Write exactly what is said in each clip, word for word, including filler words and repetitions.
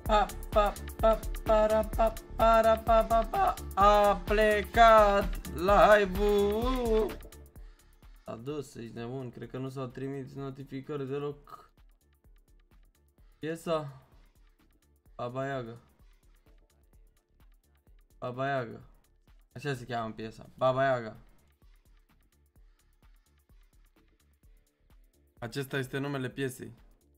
Pa, pa, pa, para, pa, para, pa, pa, pa. A plecat live-ul. S-a dus, ești nebun, cred că nu s-au trimis notificări deloc. Piesa Baba Yaga. Baba Yaga. Așa se cheamă piesa, Baba Yaga. Acesta este numele piesei.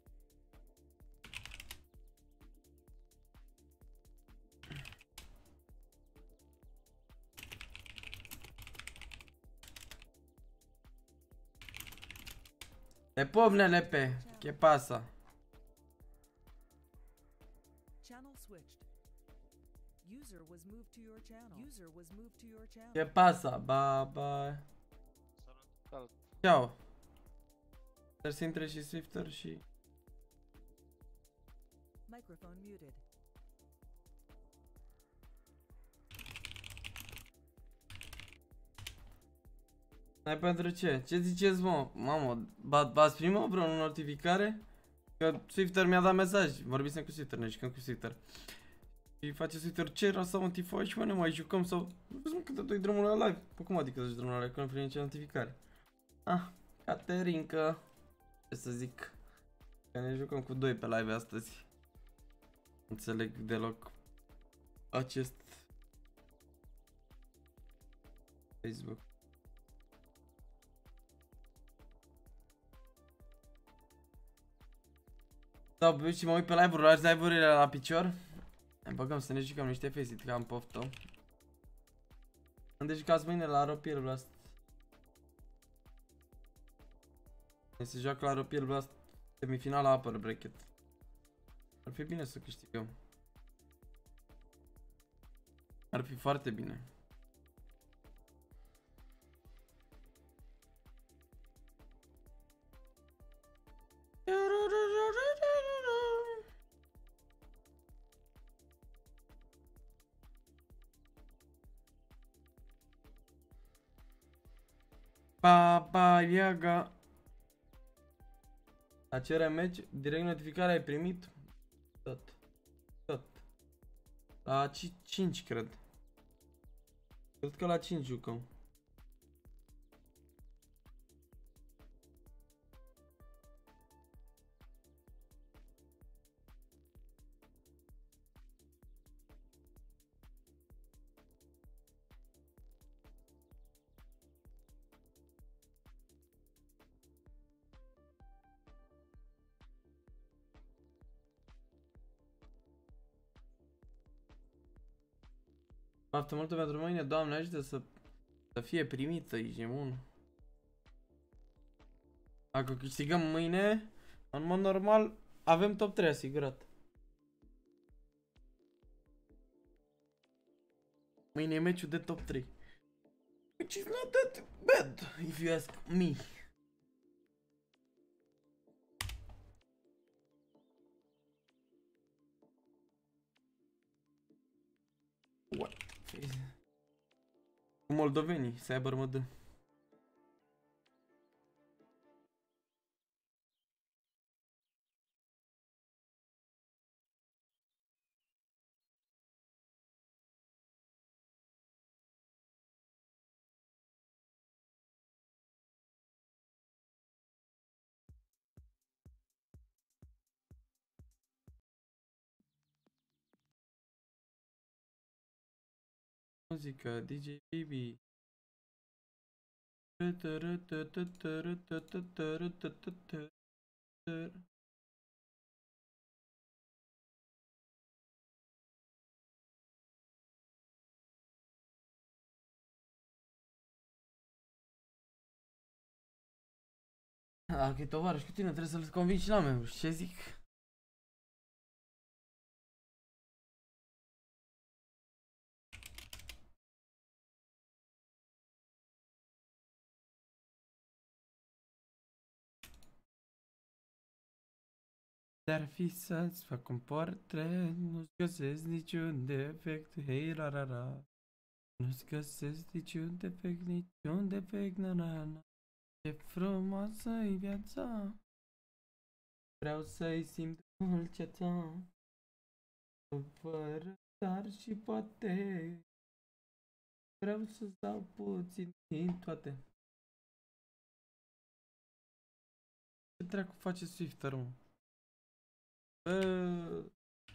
Le povne lepe, ¿qué pasa? Channel switched. User was moved to your channel. User was moved to your channel. ¿Qué pasa? Bye bye. Salut. Ciao. Trebuie să intre și Swifter și... Microphone muted. Ai pentru ce? Ce ziceți, mă? Mamă, v-ați primit vreo notificare? Că Swifter mi-a dat mesaj. Vorbisem cu Swifter, ne jucăm cu Swifter. Și face Swifter, ce era să mă tifoi și mă ne mai jucăm sau... Vezi mă, câte doi drumul la live. Păi cum adică doi drumul la live? Că nu primim nicio notificare. Ah, Caterinca. Ce să zic? Că ne jucăm cu doi pe live astăzi. Înțeleg deloc acest Facebook. Da, bă, și mă uit pe live-uri, lași live-urile la picior. Ne băgăm să ne jucăm niște face-it, că am poftă. Unde jucați mâine la Ropier Blast? Ne se joacă la Ropier Blast semifinala Upper Bracket. Ar fi bine să câștigăm. Ar fi foarte bine. Baba Yaga. La C R M direct notificarea ai primit? Tot. Tot. La cinci cred. Cred că la cinci jucăm. Baftă multă pentru mâine, Doamne ajută să, să fie primită, ești bun. Dacă câștigăm mâine, în mod normal, avem top trei asigurat. Mâine e meciul de top trei. Which is not that bad, if you ask me. What? Cu moldovenii, Cyber mă dă. Muzica, D J Bibi. Dacă e tovarăș cu tine, trebuie să-l convingi și la membru. Ce zic? Dar fi să-ți fac un portret, nu-ți găsesc niciun defect, hei ra ra ra. Nu-ți găsesc niciun defect, niciun defect, na na na. Ce frumoasă-i viața, vreau să-i simt dulceața. Fără dar și poate vreau să-ți dau puțin din toate. Ce dracu face Swifter, mă? Bă...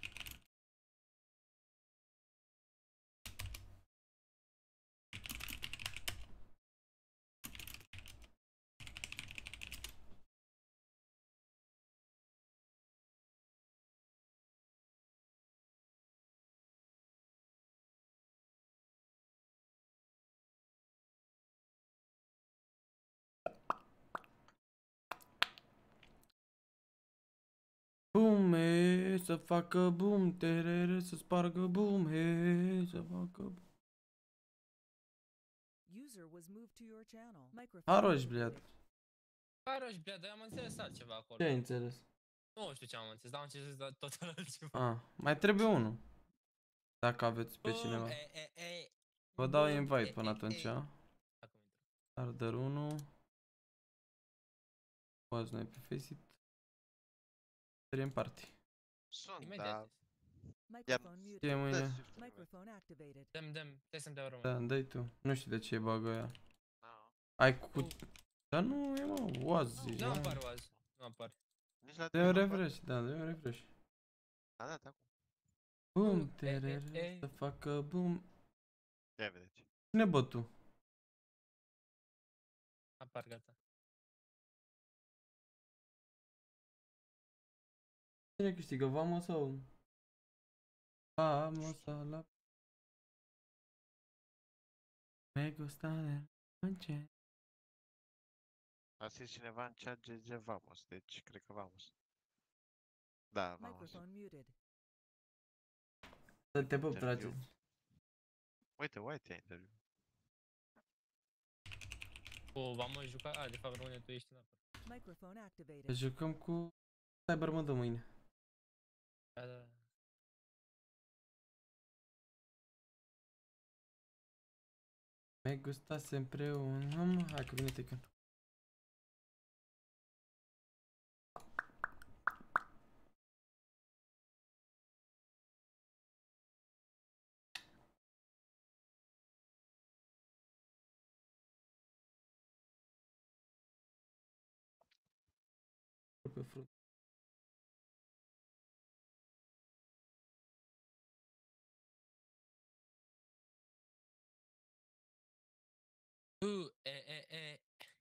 Bum, he, să facă bum, terere, să spargă bum, he, să facă bum. User was moved to your channel. Microphone Haroș, muted. bliad. Paroș, bля, dar am înțeles altceva acolo. Ce ai înțeles? Nu știu ce am înțeles, dar am înțeles da- total altceva. Ah, mai trebuie unul. Dacă aveți pe Bum, cineva. e, e, e. Vă dau Bum, invite e, până e, atunci, e. a? Acum intră. Arder unu. Poți noi pe Faceit. Trei în party. Sunt, Imediat. dar... Microphone Ce muted. e Dă mâine? Swift-ul meu. Microphone activated. Dăm, dăm, trebuie să-mi dea român. Da, dai tu. Nu știu de ce e bagă aia. Ah, Ai cu... Dar nu e, mă, oaz zici, Nu mă. apar oaz, nu apar. nici la Dă tine un nu apare? refresh, da, dă un refresh. A dat acum. Bum, e, e, terere, e. să facă bum. Ia vedeți. Cine bă tu? Apar, gata. Cine câștigă, Vamos sau? Vamos a la... Me gusta de noche. A scris cineva în chat G G Vamos, deci cred că Vamos. Da, Vamos. Microphone muted. Să te pup, Interviu. frate. Uite, White e interviu. Cu v-am jucat, a, de fapt, România, tu ești în apă. Microphone Să activated. jucăm cu Cyber Mode mâine. Da, da. Me gusta sempre un... Am... Hai că vine Tekken. Pe frunte. U, e, e, e.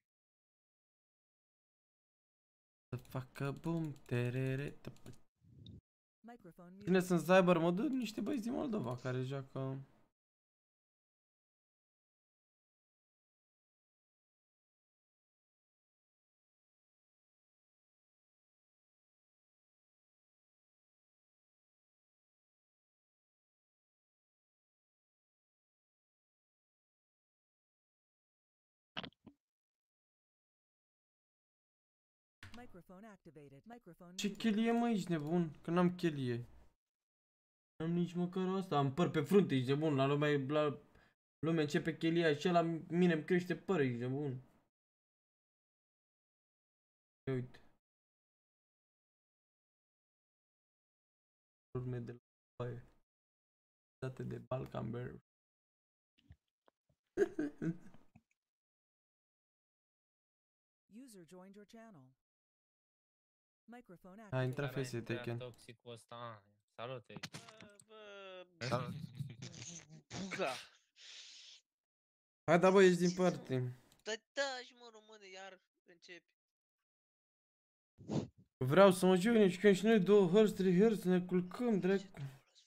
Să facă bum, terere, tăpă. Microphone Cine muted. sunt Cyber Mode? Niște băieți din Moldova care joacă... Microphone activated. Microphone Ce muted. chelie, mă, ești nebun? Că n-am chelie. N-am nici măcar asta, am păr pe frunte, ești nebun. La lumea, la lumea începe chelia și la mine îmi crește păr, ești nebun. Ia uite. Urme de la baie. Date de Balkan Bear. User joined your channel. Microphone A intrat activated. Face Tekken. Toxicul ăsta, a, salut, ei. Bă, Salut. da. Hai da, bă, ești din parte. Dă taci, mă, române, iar începi. Vreau să mă joc, ne jucăm și noi două hărți, trei hărți, ne culcăm, dracu.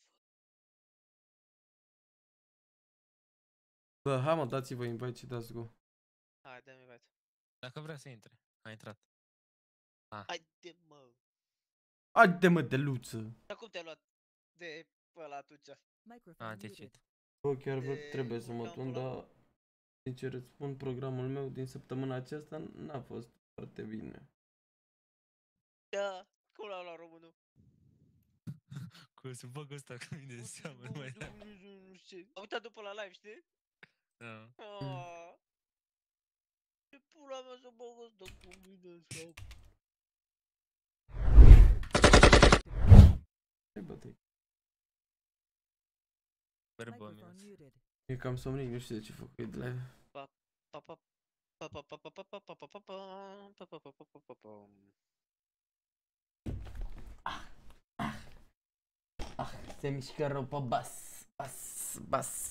Bă, hai mă, dați-vă invite și dați go. Hai, dă-mi invite. Dacă vrea să intre, a intrat. Haide, mă. Haide mă, de luță. Dar cum te-ai luat de pe ăla atunci? Microphone A, muted. decid. Bă, chiar vă De trebuie să mă tun, programul dar sincer îți spun, programul meu din săptămâna aceasta n-a fost foarte bine. Da, cum l-au luat românul? Cum se băgă ăsta cu mine în seamă, nu mai da. Nu știu ce. Am uitat după la live, știi? Da. Ah. Ce pula mea să băgă ăsta cu mine în seamă? Ce bă, te Bă, Microphone muted. E cam somnic, nu știu de ce fac de live. Pa, pa, pa, pa, pa, pa, pa, pa, pa, pa, pa, pa, pa, pa, pa, pa, pa, pa, pa. Se mișcă rău pe bas, bas, bas.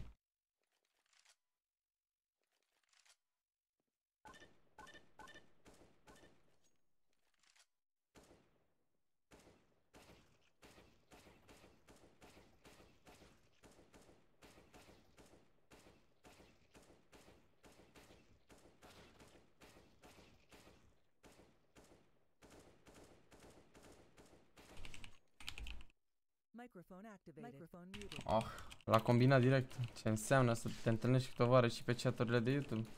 Microphone activated. Microphone muted. Oh, l-a combinat direct. Ce înseamnă să te întâlnești cu tovară și pe chaturile de YouTube.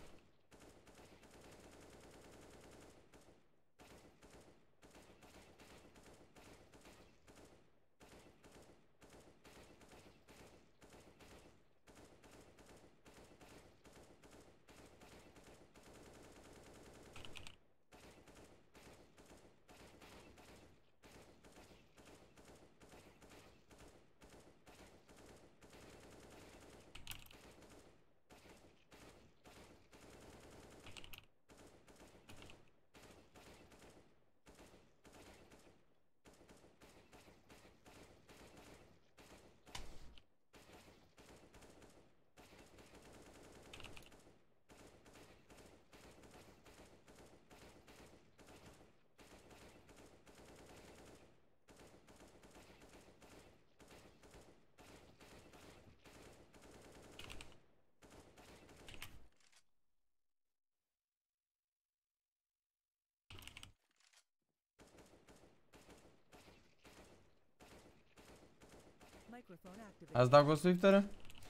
Microphone activated. Ați dat cu Swiftere?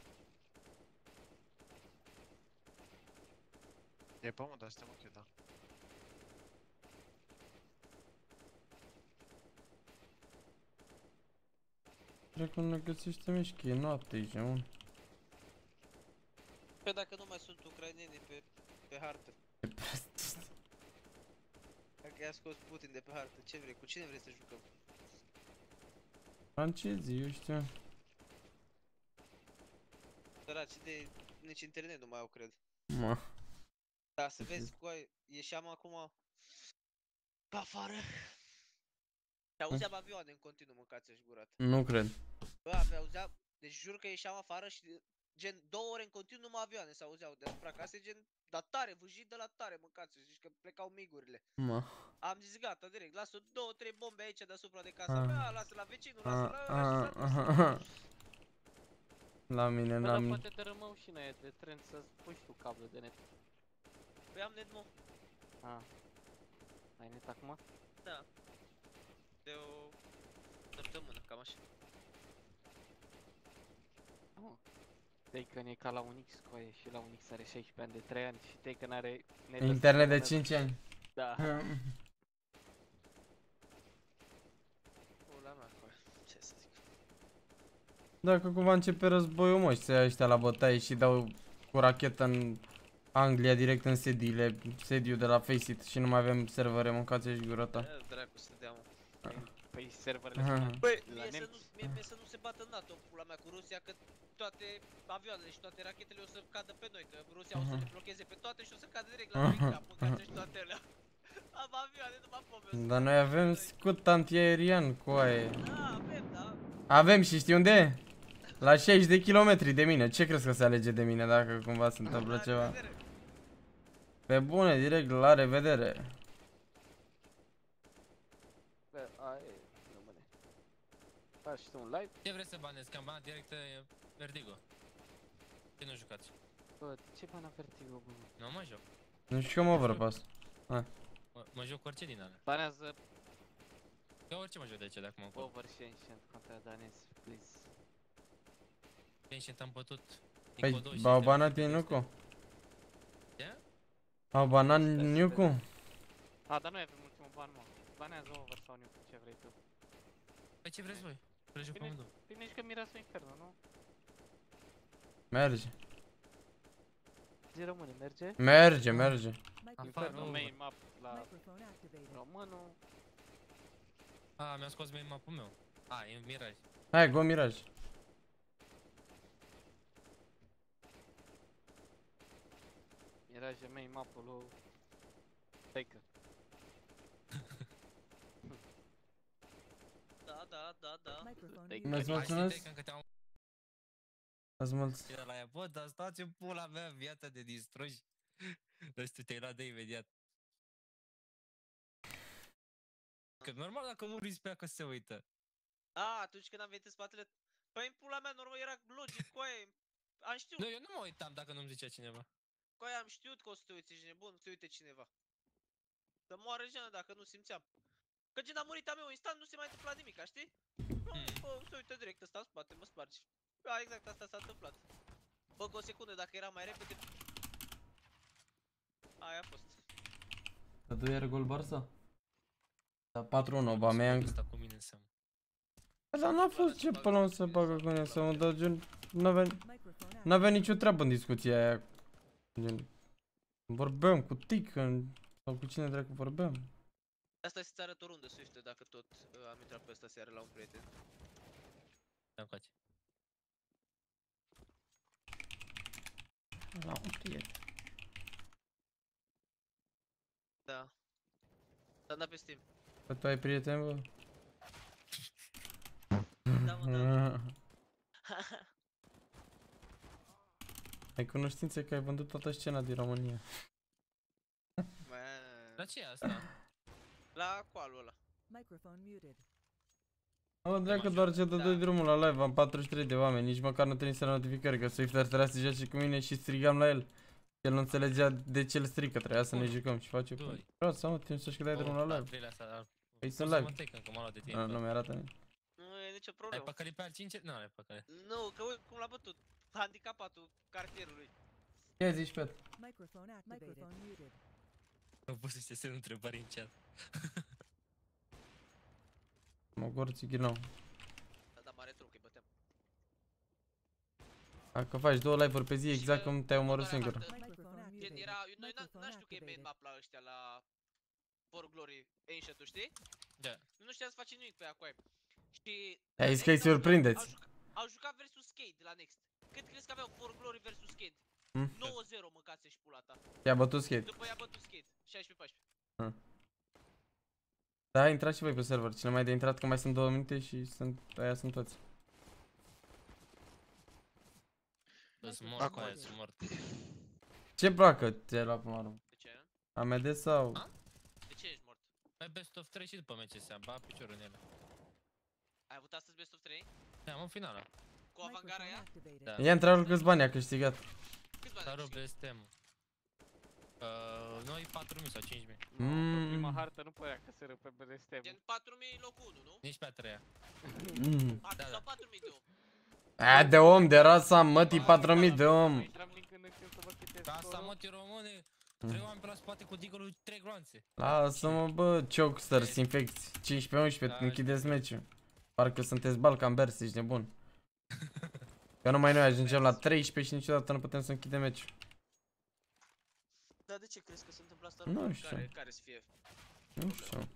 E pe mult, dar suntem ok, da. Cred că nu găsește mișcă, e noapte aici, mă. Păi dacă nu mai sunt ucraineni pe, pe hartă. E prost. Dacă i-a scos Putin de pe hartă, ce vrei? Cu cine vrei să jucăm? Francezii, eu știu. Săraci de nici internet nu mai au, cred. Mă. Da, să vezi cu ai, ieșeam acum pe afară și auzeam avioane în continuu, mâncați-și gurat. Nu cred. Bă, avea- auzeam, deci jur că ieșeam afară și gen două ore în continuu numai avioane se auzeau deasupra casei, gen, dar tare, vâjit de la tare, mâncați-și, zici că plecau migurile. Mă. Am zis gata, direct, lasă două, trei bombe aici deasupra de Ah. casa mea, lasă la vecinul, lasă A, la a, ăla și a, s-a a. La mine, Bă, la dar mine. poate dărâmăm și noi de tren să-ți pui și tu cablu de net. Păi am net, mă. Ah. Ai net acum? Da. De o săptămână, cam așa. Nu. Taken e ca la un X coaie și la un X are șaisprezece ani de trei ani și Taken are net Internet de cinci ani. Da. Pula mea, coaie. Ce să zic. Dacă cumva începe războiul, mă, și se ia ăștia la bătaie și dau cu rachetă în Anglia, direct în sediile, sediu de la Faceit și nu mai avem servere, mâncați-și gura ta. E, dracu să dea, mă. Păi serverele Aha. sunt Băi, la mie să, nemți. nu, mie, mie să nu se bată NATO în pula mea cu Rusia, că toate avioanele și toate rachetele o să cadă pe noi, că Rusia o să ne blocheze pe toate și o să cadă direct la noi în cap, mâncați-și toate alea. Am avioane, numai pompe. Dar noi avem scut antiaerian cu aia. Da, avem, da. Avem și știi unde e? La șaizeci de kilometri de mine. Ce crezi că se alege de mine dacă cumva se întâmplă La ceva? revedere. Pe bune, direct, la revedere. Bă, ai, rămâne. Faci tu un live? Ce vreți să banezi? Că am banat direct e, Vertigo. Ce nu jucați? Bă, ce bani Vertigo, bă? Nu mă joc. Nu știu cum overpass. Mă, mă joc cu orice din alea. Banează Ca orice mă joc de ce de acum încolo. over și ancient contra danezi, please. Ancient am bătut Păi, Nico doi și au suntem banat pe ei peste. Nucu? Ce? Au banat Sper să Nucu? A, dar noi avem ultimul ban, mă. Banează over sau nu, ce vrei tu. Păi ce vreți voi? Să le joc pe Bine. amândouă. Bine ești că Miresul Inferno, nu? Merge. Zi rămâne, merge? Merge, merge. Microphone, Inferno over. main map la microphone activated. românul. A, mi-a scos main map-ul meu. A, e Mirage. Hai, go Mirage. Era Jermaine Mapolo. Taker. Da, da, da, da. Microphone Take- muted. Mulțumesc, mulțumesc. Hai, că te-am Ați mulți. la ea, bă, dar stați în pula mea, viața de distrugi. Nu știu, te-ai luat de imediat. Că normal dacă nu rispi pe ea că se uită. A, atunci când am venit în spatele... Păi în pula mea, normal, era logic, coaie. Am știut, Nu, eu nu mă uitam dacă nu-mi zicea cineva. coaie, am știut că o să te uiți, ești nebun, să te uite cineva. Să moară Jeana dacă nu simțeam. Că gen a murit a meu instant, nu se mai întâmpla nimic, știi? Nu, bă, se uită direct, ăsta în spate, mă spargi. Da, exact, asta s-a întâmplat. Bă, că o secundă, dacă era mai repede... Aia a fost. Că doi are gol Barça? Da, patru unu, Aubameyang. Asta cu mine în seamă. Dar n-a fost ce până la urmă să bagă cu mine să mă dau gen... N-avea, Microphone n-avea nicio treabă în discuția aia. Gen... Vorbeam cu Tican sau cu cine dracu vorbeam. Asta să-ți arăt o rundă, Swift, dacă tot uh, am intrat pe ăsta seară la un prieten. Da, încoace. La un prieten. Da. Dar da pe Steam. Că tu ai prieten, bă? Da, mă, da. Ai cunoștințe că ai vândut toată scena din România. Man. Dar ce e asta? La coalul ăla. Microphone muted. Mă, dracu, doar ce dă Da. doi drumul la live, am patruzeci și trei de oameni, nici măcar nu trimise la notificări, că Swift ar trebuia să joace cu mine și strigam la el. El nu înțelegea de ce îl strig, că trebuia să ne Unu, jucăm și face... doi. Vreau să mă, timp să-și că dai drumul la live. Păi sunt live. Că m-a luat de tine. Nu, nu mi-arată nimic. Nu e nicio Ai problemă. păcălit pe al cinci? Nu, ai păcălit. Nu, că uite cum l-a bătut. Handicapatul cartierului. Ce zici, Pet? Microphone activated. Microphone muted. Nu pot să se semn întrebări în chat. Mă gorți ghinou. Da, da, mare truc, îi băteam. Dacă faci două live-uri pe zi, Și exact că cum te-ai omorât următoarea singur. hartă, Microphone Gen muted. era, noi n- Microphone n-am știut că e main activated. map la ăștia, la For Glory Ancient-ul, știi? Da. Nu știam să facem nimic pe aia. Și... Ai la zis că îi Next au jucat- surprindeți. Au jucat, au jucat versus Skate la Next. Cât crezi că aveau For Glory versus Skate? Hmm? nouă zero mâncați și pula ta. I-a bătut skate. După i-a bătut Skate. șaisprezece paisprezece. Da, intrați și voi pe server. Cine mai de intrat că mai sunt două minute și sunt, aia sunt toți. Sunt mort cu aia, sunt mort. Ce placă ți-ai luat până la urmă? De ce? A M D sau? A? De ce ești mort? Pe best of trei și după M C S, am bat piciorul în ele. Ai avut astăzi Best of trei? Da, am în finală. Cu avangara Microphone aia? activated. Da. Ia întreabă câți bani a câștigat. Câți bani ai Dar câștigat? B S T M. Uh, noi patru mii sau cinci mii. Nu, pe prima Mm. hartă nu părea că se răpe pe destem. Gen patru mii locul unu, nu? Nici pe a treia. Mm. patru Da, da. sau patru mii de om. A, de om, de rasa mătii, patru mii de om. Intram din când în când să văd câte Ca asta scorul. motii române, trei oameni pe la spate cu digălul, trei gloanțe. Lasă-mă, bă, choksters, infecți. cincisprezece unsprezece, Da, închideți meciul. Parcă sunteți Balkan Bears, ești nebun. Că numai noi ajungem la treisprezece și niciodată nu putem să închidem meciul. Dar de ce crezi că se întâmplă asta? Nu Care- știu. Care, care să fie? Nu știu.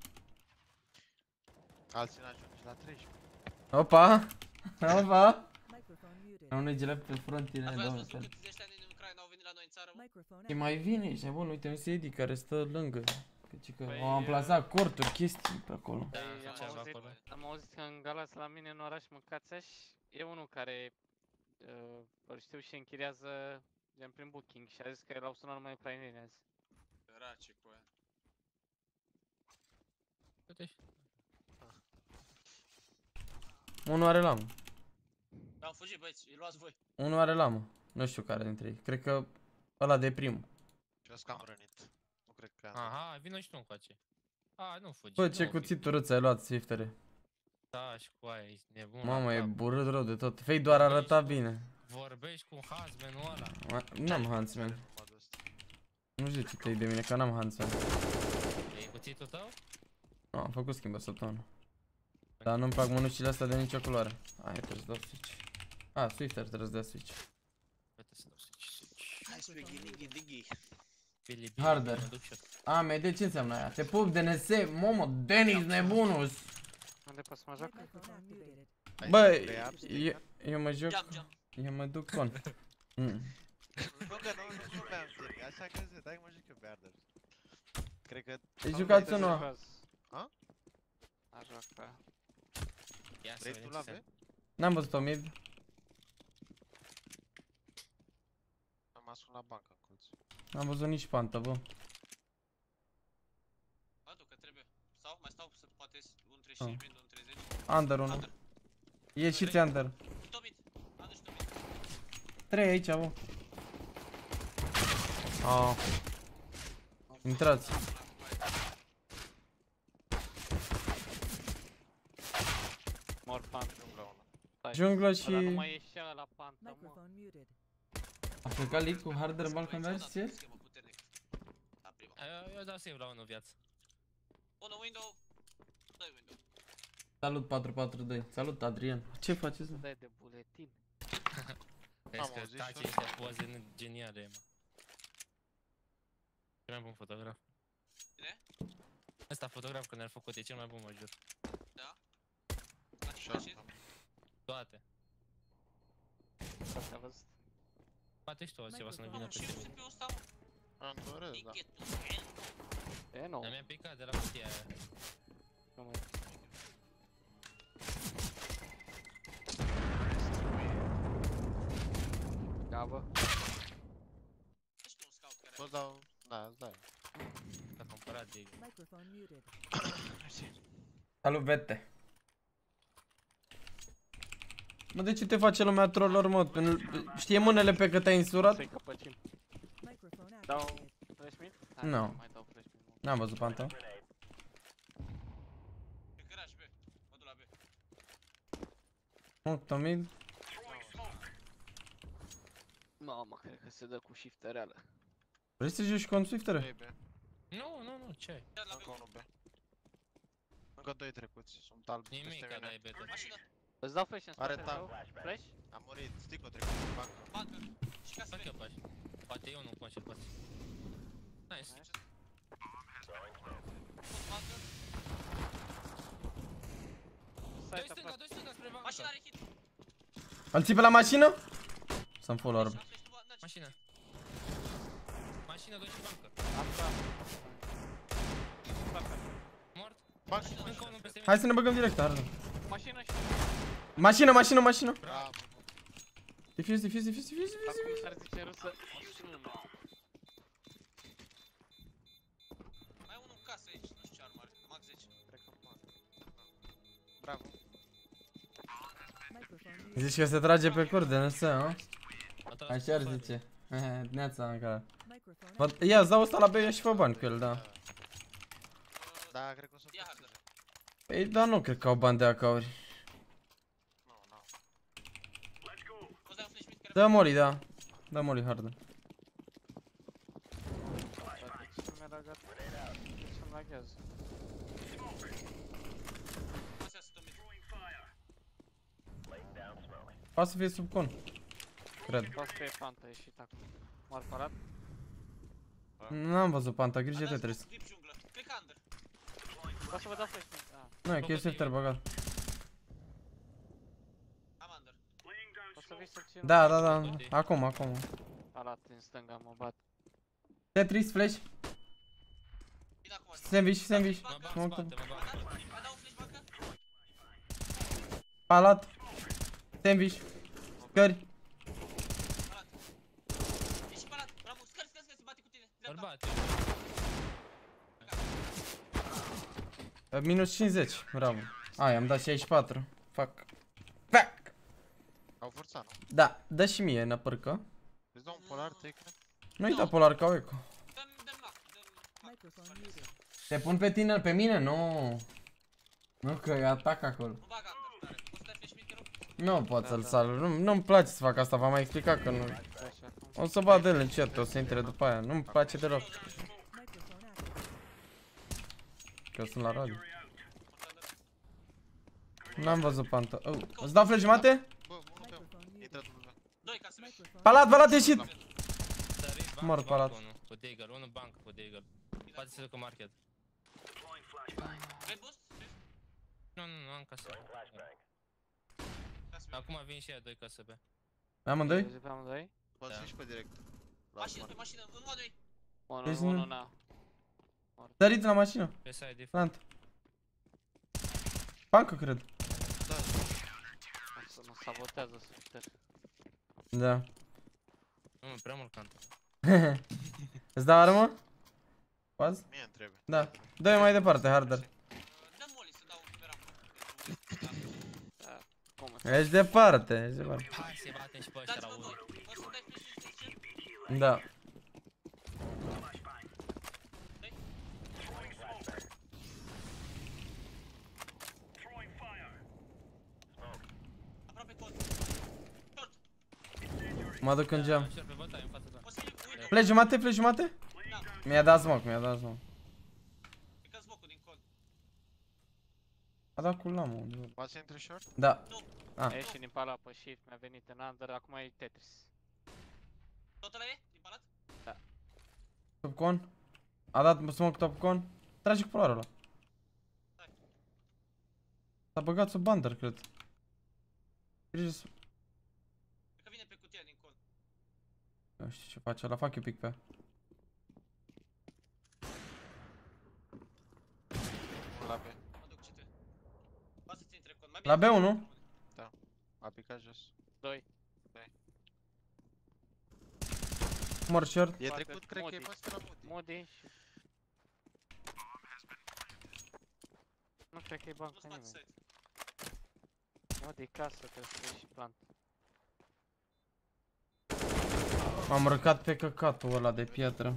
Alții n-ajungi la treisprezece. Opa! Opa! Microphone muted. Am negele pe frontile, Ați doamne. văzut câți de ăștia din Ucraina au venit la noi în țară, mă? Microphone Și mai vine, ești nebun, uite un Sedi care stă lângă. Căci că Păi, au amplasat corturi, chestii pe acolo. Da, Păi, am ceva auzit- acolo. Am auzit că în Galați la mine în oraș mâncați e unul care uh, îl știu și închiriază gen prin booking și a zis că l-au sunat numai ucraineni azi. Săraci cu aia. Uite-și. Unul are lamă. Da, au fugit băieți, îi luați voi. Unul are lamă. Nu știu care dintre ei. Cred că ăla de primul. Și eu am rănit. Nu cred că am. Aha, vino și tu încoace. A, nu fugi. Bă, ce nu cuțit urât ai luat, Swiftere. Da, și cu aia, ești nebun. Mamă, la e cap. burât rău de tot. Fei doar arăta bine. Vorbești cu husband-ul ăla. Ma- N-am Huntsman. Modul ăsta. Nu știu ce te de mine, că n-am Huntsman. E cuțitul tău? Nu, am făcut schimb săptămână. Dar nu-mi plac mânușile astea de nicio culoare. Hai, trebuie să dau switch. A, Swifter trebuie să dea switch. Uite să dau switch, switch. Hai să fie ghi, ghi, Bili, bili, Harder. mă duc și eu. A, M D, ce înseamnă aia? Te pup, D N S, Momo, Denis, nebunus! Unde pot să mă joc? Microphone activated. Ai Bă, trei apps, eu, eu mă joc, Jump, jump. eu mă duc con. Mm. Nu că nu, nu, nu mi-am timp, așa că zi, dai mă juc eu pe Arders. Cred că... Deci sau jucați vrei să unul. jucăm? A? Aș joacă pe aia. Ia să Vrei vedem tu la ce B? se... N-am văzut-o mid. Am ascuns la bancă în colț. N-am văzut nici pantă, bă. Adu că trebuie. Sau mai stau să poate un treizeci și cinci prin un treizeci. Under unul. Ieșiți under. Tomit. Adu și Tomit. Trei aici, bă. Oh. Intrați. Mor panta. Jungla unu. Stai. Junglă Ăla și... nu mai ieșea la panta, mă. Microphone muted. A plecat League cu Harder Balkan Versus ieri? La prima. Eu, eu dau save la unul viață. Unu window. Doi window. Salut patru patru doi. Salut Adrian. Ce faceți, mă? Dai de buletin. Vezi că auzit tace și eu. niște poze geniale, mă. Cel mai bun fotograf. Cine? Ăsta fotograf când l-a făcut, e cel mai bun, mă jur. Da? La ce Short. faci? Toate. Asta a văzut. Poate și tu auzi ceva să nu vină Mamă, pe ce tine. este pe ăsta, mă? Am doresc, da. Ticketul. E nou. Dar mi-a picat de la cutia aia. Nu mai. Da, bă. Ești un scout care... Tot dau... Da, îți dai. L-a cumpărat de... Microphone muted. Salut, Vete. Mă, de ce te face lumea troller, mă? Pentru- Știe mânele pe cât ai însurat? Să-i căpăcim. Microphone Dau activated. flash mid? Nu. Nu mai dau flash mid, mă. N-am văzut panta. Pe garaj, B. Mă duc la B. Nu, Tomid. Mamă, cred că se dă cu shift reală. Vrei să joci cu un Swifter? Baby. Nu, nu, nu, ce ai? Iar la B. Încă unul B. Încă doi trecuți, sunt albi peste Nimic, mine. dai beta. Mașină. Îți dau flash în Are spate, tank. sau? Flash? A murit, Stico trecut în bancă. Bancă. Și casă Fac eu B. pași. Poate eu nu conștient, poate. Nice. Nice. Tot bancă. Stai, Doi stai, stânga, doi stânga spre bancă. Mașina are hit. Îl ții pe la mașină? Să-mi full orb. Mașina, flash, nu bă, n-ai ce- Mașină. Mașină, doi și bancă. Asta. Spate. Mort. Bancă. Încă unul peste mine. Hai să ne băgăm direct, Harder. Mașină și... Mașină, mașină, mașină. Bravo. Defuse, defuse, defuse, defuse, defuse. Acum s-ar zice în rusă. Mai e unul în casă aici, nu știu ce armă are. Max zece. Cred că mă. Bravo. Microphone muted. Zici că se trage pe curde, nu știu, nu? A tras Așa ar cu zice. Neața, Ancara. Microphone Bă, activated. ia, îți dau ăsta la B și fă bani cu el, da. Da, cred că o să Ia fie. Harder. Păi, dar nu cred că au bani de acauri. Nu, nu. Poți dai un flash mid care... Dă moli, da. Dă moli, Harder. Dar de ce mi-a lagat? De ce-mi laghează? Pasează Tomit. Poate să fie sub con. Cred. Poți că e panta ieșit acum. M-ar parat? N-am văzut panta, grijă te Aveați trebuie. clip junglă. Cred că under. Poți să vă dau flash mid? Ah, Nu, e că e Swifter băgat. Am under. poți să vii să-l țin? Da, da, da. Acum, acum. Alat în stânga, mă bat. Tetris, flash. Vin acum. Sandwich, sandwich. Mă bag Smoke în spate, mă Mai bag. dau- mai dau un flash bancă? Palat. Sandwich. Scări. Palat. Ești palat. Bravo. Scări, scări, scări. Se bate cu tine. Îl Dreapta. bate. Uh, Minus cincizeci. Bravo. Ai, am dat șaizeci și patru. Fuck. Fuck. Au forțat, nu? Da, dă și mie înăpârcă. Îți dau un polar, te Nu-i da polar ca eco. Dăm, dăm loc. Dăm loc. Microphone muted. Te pun pe tine, pe mine? Nu. Nu, că e atac acolo. Nu bag under. Tare. Poți să dai flash mid, te rog? Nu pot Da, să-l da. salut. Nu, nu-mi place să fac asta, v-am mai explicat că nu. Flash acum. O să bat de el încet, o să intre după aia. Nu-mi place deloc. Microphone activated. Că sunt la radio. Poți under. N-am văzut panta. Oh. Îți dau flash jumate? Bă, unul pe Microphone muted. intră tu pe Doi ca să vezi. Microphone. Palat, palat, ieșit! Sărit Mor bancă, palat. bancă unul. Cu Deagle, unul bancă cu Deagle. Poate să ducă market. Vrei boost? Nu, nu, nu, am casă. Ca să vezi. Acum vin și aia doi casă pe. Amândoi? Vezi pe amândoi? Poți să ieși pe direct. La Mașină, Osman. pe mașină, în one way. Unul, Deci unul, nu- na. Sărit la mașină. Pe side, Plant. Bancă, cred. Da, Să mă sabotează super. Da. nu, prea mult cantă. Îți dau armă? Poți? mie îmi trebuie. Da. Dă-i mai departe, harder. Dă molly să dau pe rampă. Da, cum? Ești departe, ești departe. Hai să-i batem și pe ăștia la Dați-mă Uzi. mult. Poți să dai flash în station? Da. Aproape cod. Short. Mă duc în geam. Șer pe bătaie în fața ta. Poți să iei window. Pleci jumate, pleci jumate? Da. Mi-a dat smoke, mi-a dat smoke. E că smoke-ul din cod. A dat cu lamă undeva. Poți să intri short? Da. A ieșit din pala pe shift, mi-a venit în under, acum e Tetris. Tot ăla e? Din palat? Top con. A dat smoke top con. Trage cu polarul ăla. S-a băgat sub bander, cred. Grijă să... Cred că vine pe cutia din cod. Nu știu ce face ăla, fac eu pic pe ea. La B. Mă duc C T. Poate să ți intre cod. Mai La bine B unu? A picat jos. doi. Mor short. E Poate trecut, cred că e Moody. poate la Moody. Moody și... Nu cred că e Nu bancă spate nimeni. side. Moody casă, trebuie să ieși plant. M-am răcat pe căcatul ăla de piatră.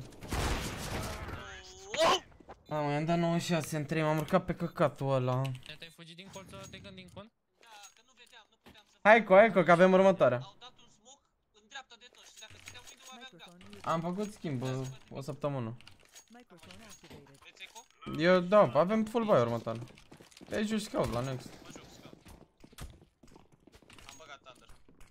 Oh! Am i-am dat nouăzeci și șase în trei, m-am răcat pe căcatul ăla. Te-ai fugit din colț ăla, te gândi din con? Da, că nu vedeam, nu puteam să... Hai cu, hai cu, că avem următoarea. Au dat un smoke în dreapta de tot și dacă țineam window aveam gap. Microphone muted. Am făcut schimb uh, o săptămână. Microphone activated. Vreți eco? Eu, da, avem full buy următoare. Pe aici scout la next. Mă joc, scout. Am băgat thunder.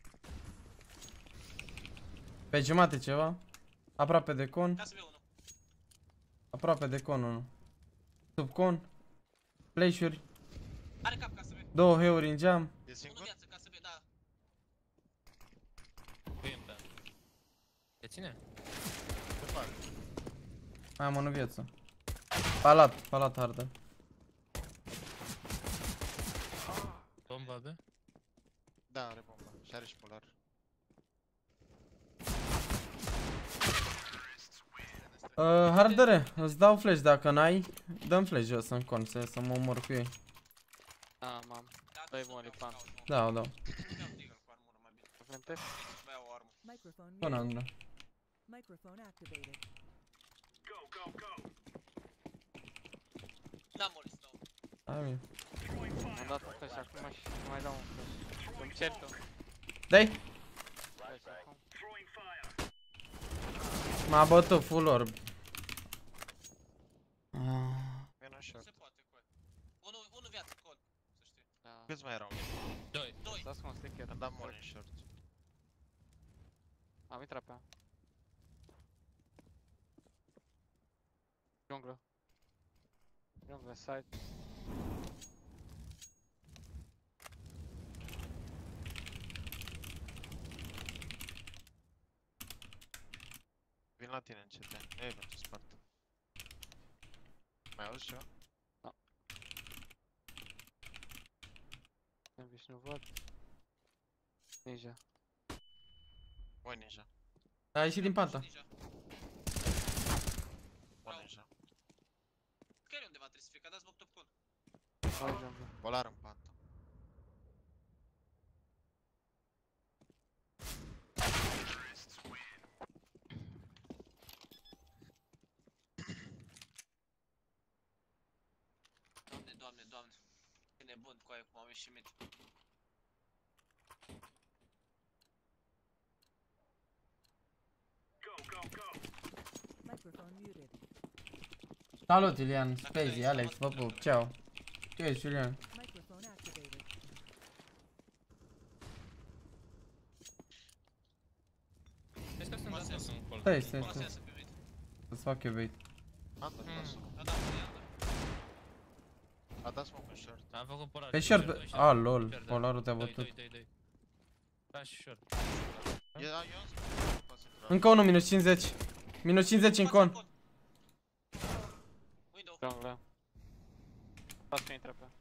Pe jumate ceva. Aproape de con. Ca să vei unul. Aproape de con unul. Sub con. Flash-uri. Are cap ca să vei. Două heuri în geam. E Unu singur? viață ca să vei, da. Cu im, da. Te ține? Ce fac? Mai am o viață. Palat, palat harder. Bomba B? Da, are bomba. Și are și polar. Uh, hardere, îți dau flash dacă n-ai. Dăm flash jos în con, să, să mă omor cu ei. Da, mam. Da, Doi tu molly, să-mi dau pan. scout, mă. Da, da. Dau deagle cu armură mai bine. Frente? Deci mai iau o armă. Microphone Până muted. în Microphone activated. N-am molly să dau. Hai mie. Am dat un flash acum și nu mai dau un flash. Îmi cer tu. Dai! Flash acum. M-a bătut full orb. Ah. Vino short. Se poate, cu aia. Unu, unu viață, cod. Să știi. Da. Câți mai erau? Doi. Doi. Stați cu un sticker. Am dat mori în short. Am intrat pe ea. Junglă. Junglă, side. Vin la tine în C T. Ei, bă, te spart. Mai auzi ceva? Nici nu văd. Ninja. Oi, ninja. A ieșit din panta. Ninja. Oi, ninja. Chiar e undeva trebuie să fie, că a dat smoke top con. Doi junglă. Polar în pantă. Doamne, doamne, doamne. E nebun cu aia cum am ieșit mid. Microphone muted. Salut, Ilian, Spezi, Alex, vă pup, ceau. Ce ești, Iulian? Microphone activated. Vezi că sunt Poate dat să- în colț. Stai, în stai, colț. Poate să iasă pe mid. Să-ți fac eu bait. Under, Mm. lasă. A dat molly, under. A dat smoke în short. Am făcut polar. Pe doi short, doi, pe... short. A, lol, Short, da. polarul te-a Doi, bătut. doi, doi, doi. Da, și short. E, a, eu am smoke. Încă unul, minus cincizeci. Minus cincizeci în con. Window. Junglă. Poți să intră pe.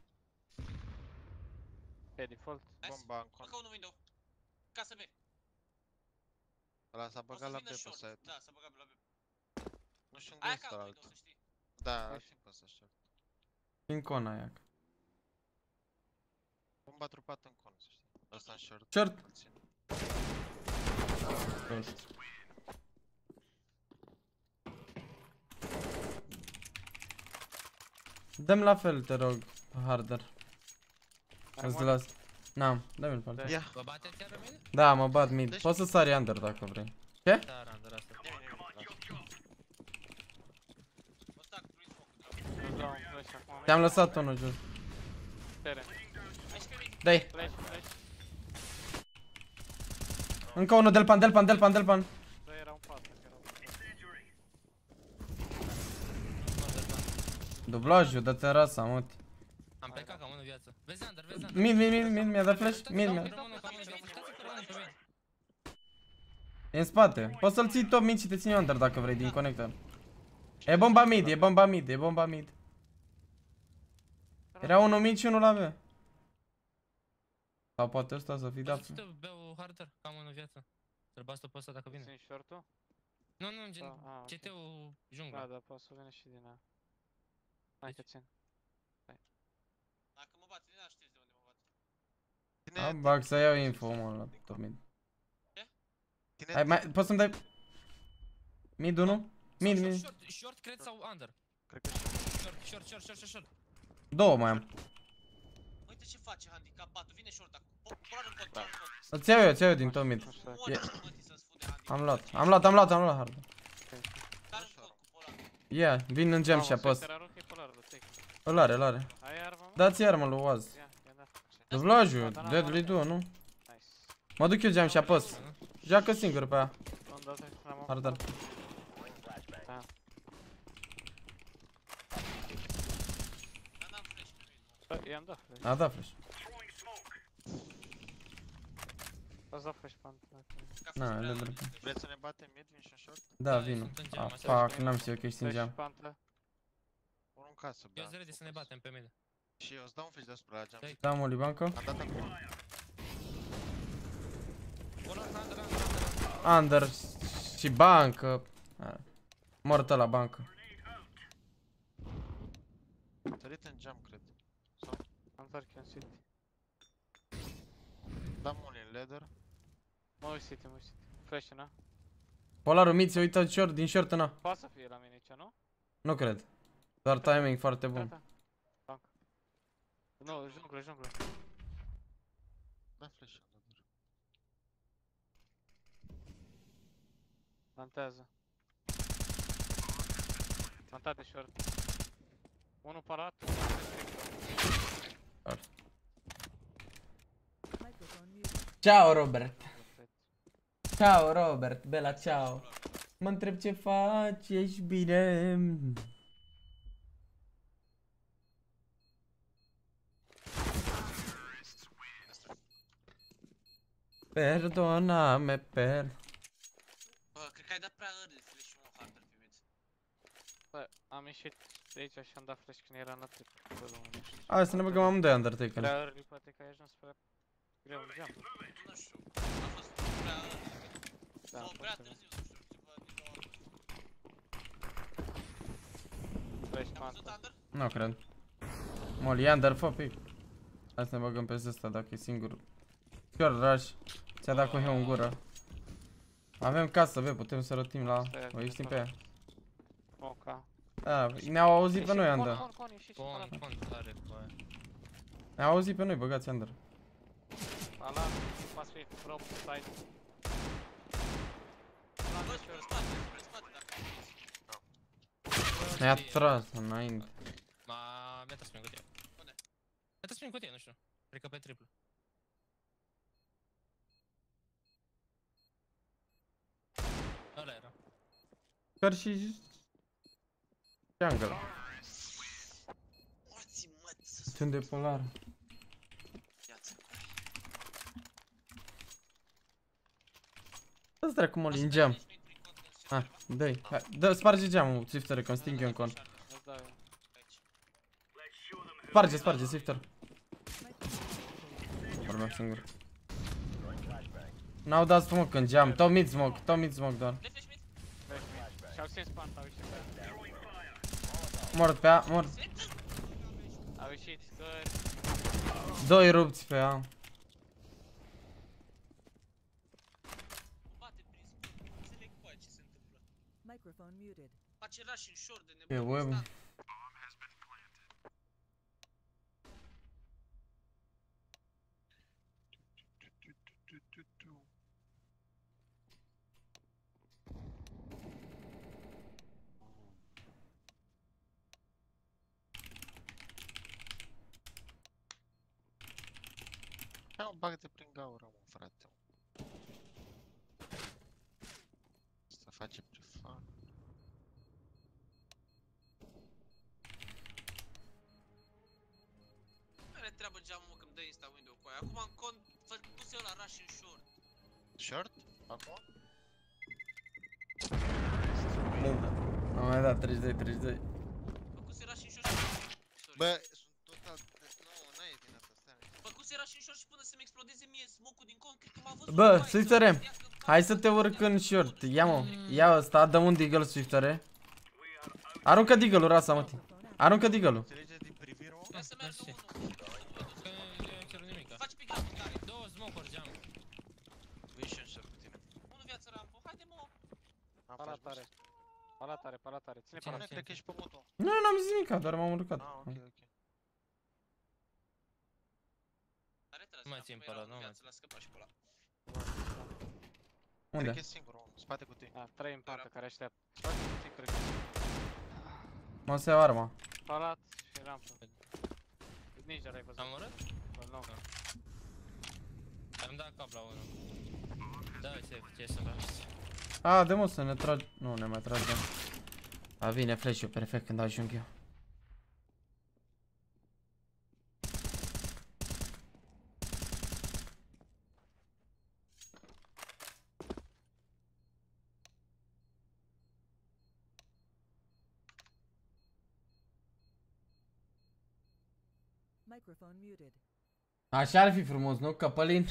Pe default. Nice. Bomba în con. Încă unul window. Casă B. Ăla s-a O să băgat la B vină pe short. site. Da, s-a băgat la B. Nu știu unde Aia este ca ăla window, altul. să știi. Da, ar fi pe ăsta short. În con aia. Bomba trupat în con, să știi. Ăsta în short. Short. îl țin. Dăm la fel, te rog, harder. Mai Îți mult? las. N-am, dă-mi-l pe altul. Ia. Vă bate chiar pe mine? Da, mă bat mid. Deci- Poți să sari under dacă vrei. Ce? Da, randă, asta. Ia, ia, ia, lasă. O stack, please, focus. Nu dau un flash acum. Te-am lăsat unul jos. Tere. Hai și pe mine. Dai. Flash, flash. Încă unul, Delpan, Delpan, Delpan, Delpan. Doi erau în față, erau. Dublajul, dă-te rasa, mut. Am plecat ca unul în viață. Vezi under, vezi under. Mid, mid, mid, mid, mi-a dat flash. Mid, mi-a. Rămână ca unul, uitați-vă pe unul pe mine. E în spate. Poți să-l ții top mid și te ține under dacă vrei din conector. E bomba mid, e bomba mid, e bomba mid. Era unul mid și unul la B. Sau poate ăsta să fi dat. Poți să te beau harder, ca unul în viață. Să-l bastă pe ăsta dacă vine. Sunt short-ul? Nu, nu, gen, Da, a, ok. C T-ul Da, jungla. da, poate să vină și din aia. Hai că țin. Dacă mă bat, nu știți de unde mă bat. Ține- A, bag să iau info, mă, la top mid. ține- Hai, mai, poți să-mi dai... Mid unu? Mid, Short, mid. short, short, cred, sau under? Cred că și Short, short, short, short, short, short. Două mai am. Uite ce face handicapatul, vine short acum. Polar în pot, polar în pot. Îți iau eu, îți iau eu din top mid. Așa. Mori, E- mă, să-ți fude handicap. Am luat, am luat, am luat, am luat hard. Dar în pot cu polar. Ia, vin în gem și apăs. Era rook, e polarul, take. Îl are, îl are. Ai armă, mă? Dați armă lui Oaz. Ia, ia da. Dublajul, Deadly Duo, nu? Nice. Mă duc eu geam și apăs. Joacă singur pe aia. Nu-mi dau text la mă. Harder. Da. Dar n-am flash pe mine. Bă, i-am dat flash. A dat flash. Poți da flash pe antena. Ca Na, fost le prea drept. mult. Vreți să ne batem mid, vin și în short? Da, Da, vin. sunt în geam, Ah, așa. fuck, n-am știut că ești în Flash geam. pe antena. Unul în casă, Eu bea. sunt ready să ne batem pe mine. Și eu îți dau un flash deasupra la geam. Dai. Da, mă, Libanco. Am dat acum. Polar, under, under, under. Under și bancă. Ah, mortă la bancă. Sărit în geam, cred. Sau? Am întorc în city. Dam unul în ladder. Mă uit city, mă uit city. Flash na. Polarul mid se uită short, din short în A. Poate să fie la mine aici, nu? Nu cred. Doar timing foarte bun. Gata. Banc. Nu, junglă, junglă. Da flash în ladder. Plantează. Plantat de short. Unul parat. Microphone muted. Ciao, Robert. Ciao, Robert. Bella, ciao. Mă întreb ce faci, ești bine? Perdona-me, per... Bă, cred că ai dat prea early flash-ul mă harder pe mid. Bă, am ieșit de aici și am dat flash când era la trip. Bă, nu știu. Hai să ne băgăm amândoi Undertaker. Prea early, poate că ai ajuns prea greu în geam. Nu știu, a fost prea early. Da, Sau prea poate târziu, nu știu, ceva din nou. Flash pe Am văzut antena. under? Nu cred. Molly, Under, fă pic. Hai să ne băgăm pe ăsta dacă e singur. Chiar rush. Ți-a dat cu heu în gură. Avem casă, bă, putem să rotim la... O ieșim pe ea. Moca. Da, ne-au auzit pe noi, Con, Under. con, con, ieșit și Pon, palat. pon, tare cu aia. Ne-au auzit pe noi, băgați Under. Palat, poate fi prop, side. Bă, spre spate, spre spate, dacă Ne-a tras înainte. Ma, mi-a tras prin cutie. Unde? Mi-a tras prin cutie, nu știu. Cred că pe triplu. Ăla era. Chiar și... Jungle. morții măți să Sunt de polar. viață. Ăsta dracu mă lingeam. Nici nu-i Ah, dă-i. Hai, dă, sparge geamul, Swifter, că îmi sting eu în con. Îți dau eu. Sparge, sparge, Swifter. Vorbeam singur. N-au dat smoke în geam, tot mid smoke, tot mid smoke doar. Dă flash mid. Flash mid. Și-au stins panta, au ieșit pe ea. Mort pe ea, mort. Au ieșit scări. Doi rupți pe ea. Bate prins. Nu înțeleg cu aia ce se întâmplă. Microphone muted. Face rush în short de E nebun. web. instant. Ia un bag de prin gaură, mă, frate. Să facem ce fac. Are treabă geamul, mă, că îmi dă insta window cu aia. Acum în cont, fă- puse ăla rush în short. Short? Acum? Am mai dat treizeci de doi, treizeci de doi. Făcuse rush în short și... Sorry. Bă, sunt total... Nu, n-ai din asta, stai. Făcuse rush în short și până să-mi explodeze mie smoke-ul din cont, cred că m-a văzut. Bă, cu aia, Swifter, să știa că- hai să te urc în short. Ia mă, ia ăsta, dă un deagle, Swifter. Aruncă deagle-ul, rasa, mă. Aruncă deagle-ul. Înțelegeți din privire, mă? Vrea să meargă Mersi. unul. Că eu nu cer nimica. Face pick up tare. Două smoke-uri geam. Vin și încep cu tine. Unul viață rampă. Haide, mă. Am Pala faci tare. boost. Pala tare, pala tare. Ține Ține. pala. Nu, cred că ești pe mutul. Nu, n-am zis nimica, doar m-am urcat. Ah, ok, ok. Are tras Nu mai rampă, țin pe era ăla, unul nu mai viață, l-a scăpat și pe ăla. Unde? Cred că e singur, mă. Spate cu tine. Da, trei în pantă care așteaptă. Spate puțin, cred că. Mă se iau arma. Palat și rampă. Ninja l-ai văzut. Am murit? Bă, nu. Am dat cap la unul. Da, ce, ce să faci? A, de mă să ne tragi. Nu, ne mai tragem. A, vine flash-ul perfect când ajung eu. Microphone muted. Așa ar fi frumos, nu? Căpălin.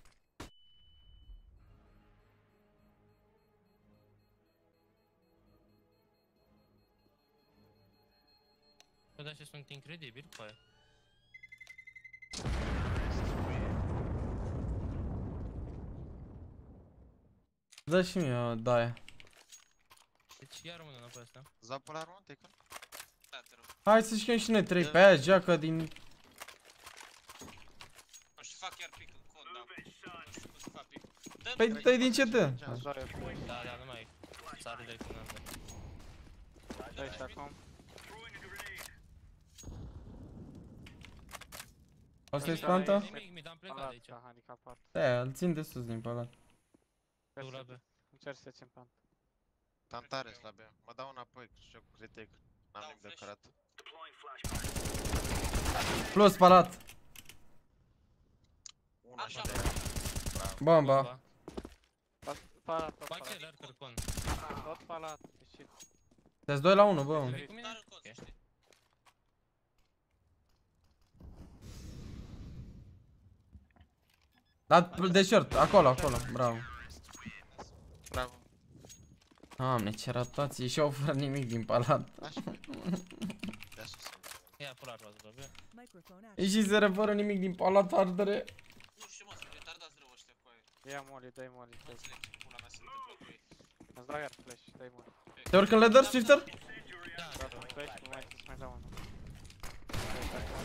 Bă, dar ăștia sunt incredibili cu aia. Dă și mie o daie. Deci iar unul înapoi asta. Zapă la armă, Taken? Da, te rog. Hai să jucăm și noi trei pe aia, joacă din... Nu știu, fac chiar pick în cont, dar nu știu cum să fac pick. Dă-mi Păi direct. dă-i din ce dă? Îți dau eu flash. Da, da, nu mai sar direct în ăsta. Flash acum. O să-i Nimic, spantă? Nimic, mi-am plecat de Palat, aici. da, handicapat. Da, îl țin de sus din palat. Tu la B. Încerc să țin pantă. Tam tare slabe. Mă dau înapoi, că joc cu retake. N-am Dau nimic de flash. cărat. Plus palat. Una Așa, și de aia. Bomba. Palat, tot Bag palat. el, cărcon. Tot palat. Ieșit. Sunteți doi la unu, bă. Vrei cu mine? Dar în cont, să Ok. știi. Da, de short, acolo, acolo, bravo. Bravo. Doamne, ce rotație și eu fără nimic din palat. Așa. De sus. Ia pular roază la B. Microphone active. E și zero fără nimic din palat, ardere. Nu știu, mă, sunt retardați rău ăștia cu aia. Ia molly, dai molly. Nu dai. înțeleg ce pula mea se întâmplă cu ei. Îți dau iar flash, dai molly. Te urc în ladder, Swifter? Da, Da, da, flash, nu mai să-ți mai dau unul. Flash acum.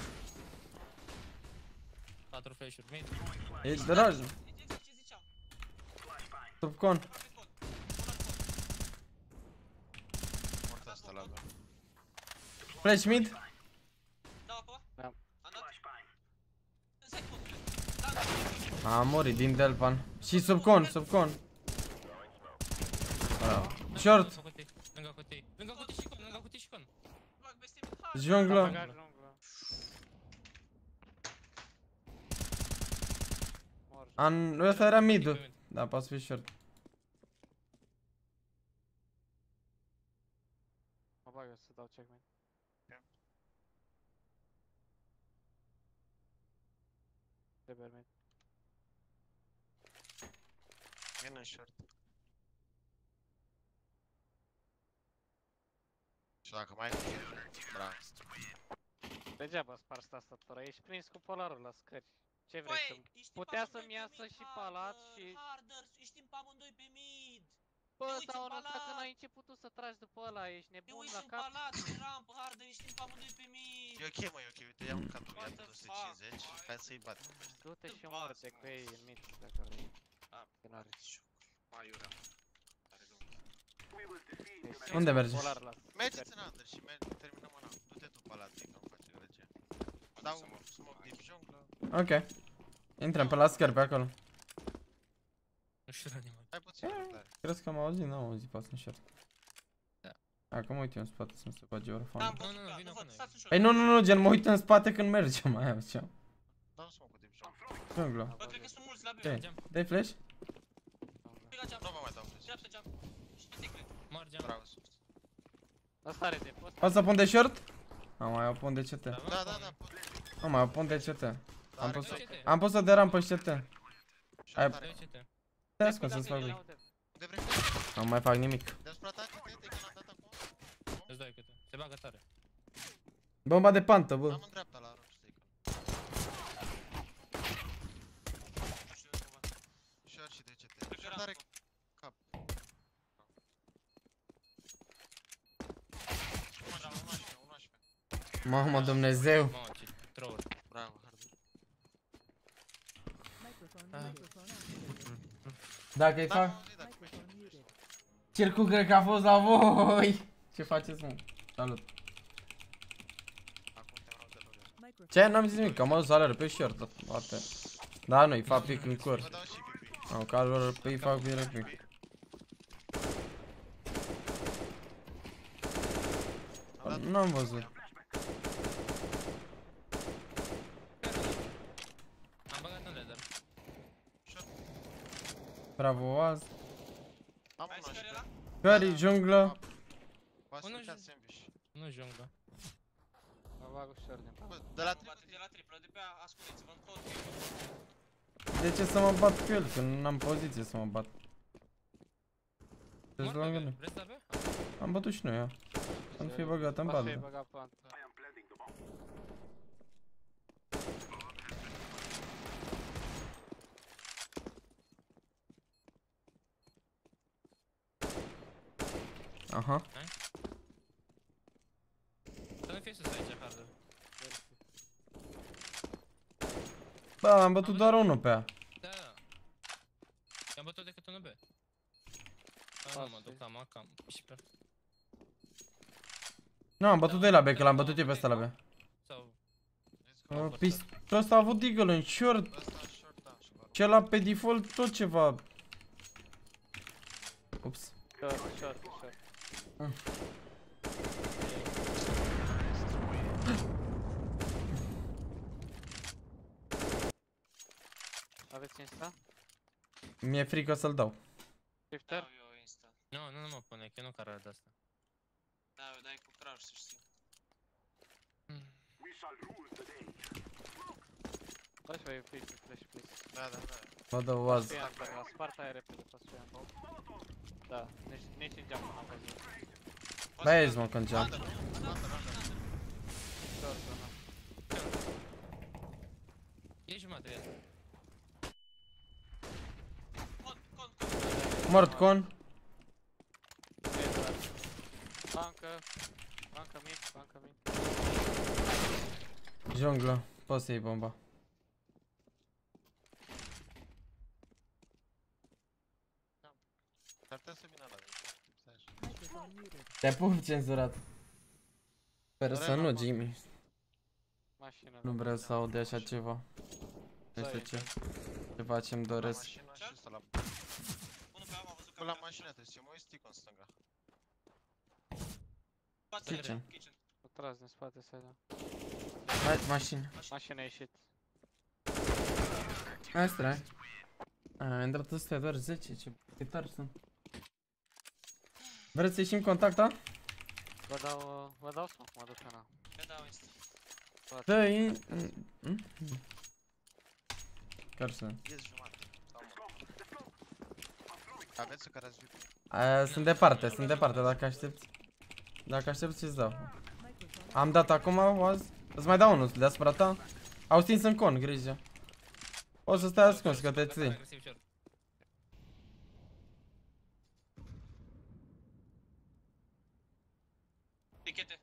patru flash-uri mid. E drag. E exact ce ziceam. Sub con. Pe cont. Una în cont. Mort asta la bă. Flash mid. Dau acolo? Da. Am dat? Însai contul. Da, A murit din Delpan. Și sub con, sub con. Bravo. Short. Lângă cutii, lângă cutii. Lângă cutii și con, lângă cutii și con. bag peste mine. Hai. Junglă. Bagaj lungă. Mor. An... Ăsta era mid. Da, poate să fie short. check mid. Trebuie mid. Vin în short. Și dacă mai e bravo. Degeaba spar tastatura, ești prins cu polarul la scări. Ce vrei să... Băi, ești Putea în să-mi pamondoi iasă pe mid, și palat Harder, și... Harder, ești în pamondoi pe mid. Bă, uiți dar în unul palat. dacă n-ai început tu să tragi după ăla, ești Te nebun uiți la în cap? palat, pe rampă, Harder, ești în pamondoi pe mid. E ok, mă, e ok, uite, ia un cadou, ia What pe the două sute fuck, cincizeci, boy? hai să-i batem pe ăștia. Du-te și Te omoră-te bați, cu mă. ei în mid, dacă vrei. Ah, Că n-are. Aiurea. Are două. Ești Unde prins cu mergi? polar la Mergeți scări. în under și merg, terminăm ăla. Du-te tu palat, că îmi face grăcie. Dau smoke deep junglă. Ok. Intrăm pe la scări pe acolo. Nu știu animal. Hai puțin tare. Crezi că am auzit? N-am auzit pas în short. Da. Acum uite în spate să nu se bage N-am orofan. Nu, văzut, nu, nu, da, vină nu cu văd, noi. stați ușor. Păi nu, nu, nu, gen mă uit în spate când merge, mai am ce. Dau smoke deep junglă. Junglă. Bă, cred că sunt mulți la B. Ce? Dai flash? Pica geam, Nu vă mai dau flash. dreapta geam. Și ticle. Margeam. Bravo, sus. Asta are de post. Poți să pun de short? Am mai o pun de C T. Da, Da, da, da, pot. Am mai o pun de C T. Am Are pus, gol. am pus-o de rampă și C T. Ai- Short are. Doi C T. Te ascund să-ți fac lui. Unde vrei? Nu mai fac nimic. Despre atac, uite, că l-am dat acum. Îți dai câte. Se bagă tare. Bomba de pantă, bă. Am în dreapta la roș, stai că. Short și de C T. Cred că Short are rampă. cap. Bravo, un unsprezece, un unsprezece. Mamă, Dumnezeu. Mamă, ce troll. Bravo, Harder. Microphone, Ah. microphone activated. Dacă îi Da, fac... m-am auzit, dacă Microphone muted. Circul cred că a fost la voi. Ce faceți, mă? Salut. acum te-am luat de lor. Microphone. Ce? N-am zis nimic, că am adus salariul pe short. Poate. Da, nu-i fac pic în curs. Vă dau și pipi. Au ca lor pe-i fac bine pic. Nu am văzut. Am băgat în laser. Bravo, Oaz. Am Hai un să care unsprezece. ăla? Curry, junglă. V-ați Unul uitat și- sandwich. Nu junglă. Mă bag ușor din Bă, pat. de la Mă bate de la triplă, de pe aia ascultați-vă în tot. De ce să mă bat cu el? Că n-am poziție să mă bat. Deci lângă noi. Vreți să bea? Am bătut și noi, ia. Să nu fie băgat în Poate fi bală. băgat plant. Aha. Să nu fie sus aici, Harder. Bă, am bătut doar unul pe ea. Da, da. I-am bătut decât unul B. A, nu Pas, mă duc cam, a, cam. Și pe... Nu, am bătut de la B, că l-am bătut eu pe ăsta la B. Sau... Uh, Pistul ăsta a avut deagle în short. Ăsta short, da, și bă. Celălalt pe default tot ceva. Ups. Short, short, short. Aveți insta? Mi-e frică să-l dau. Shifter? Dau eu insta. Nu, nu, nu mă pune, că eu nu care de asta. Da, eu dai cu crash, să știi. Dați voi flash, flash, please. Da, da, da. Bă, dă Oaz. Pe Amber, la Sparta e repede, poți să iau. Da, nici, nici în geamă n-am văzut. Da, ești mă, când Under, under, under. Short, da. E jumătate, ia. Con, con, con. Mort con. Bancă, bancă mic, bancă mic. Junglă. Poți să iei bomba. S-ar putea să vină la mine. Microphone muted. Te pup cenzurat. Sper să nu, Jimmy. Mașină. Nu vreau să aud de așa ceva. Nu știu ce. Ceva ce-mi La doresc. mașină și ăsta la... Unul pe A m-a văzut Bă, la că mașină trebuie să mă uiți stick în stânga. spate, Kitchen. kitchen. O tras din spate să da. Hai, mașină. Mașina a ieșit. Hai, stai. Ai intrat ăstea doar zece, ce tari sunt. Vreți să ieșim contacta? Vă dau, uh, vă dau smoke, mă duc în A. Eu dau insta. Dă-i... Mm? Care să... Ies jumate. Sau mă. Aveți care ați văzut? Aia, sunt departe, sunt departe, dacă aștepți. Dacă aștepți îți dau. Am dat acum, oaz. Îți mai dau unul deasupra ta. Au stins în con, grijă. O să stai ascuns, că te țin. Tichete.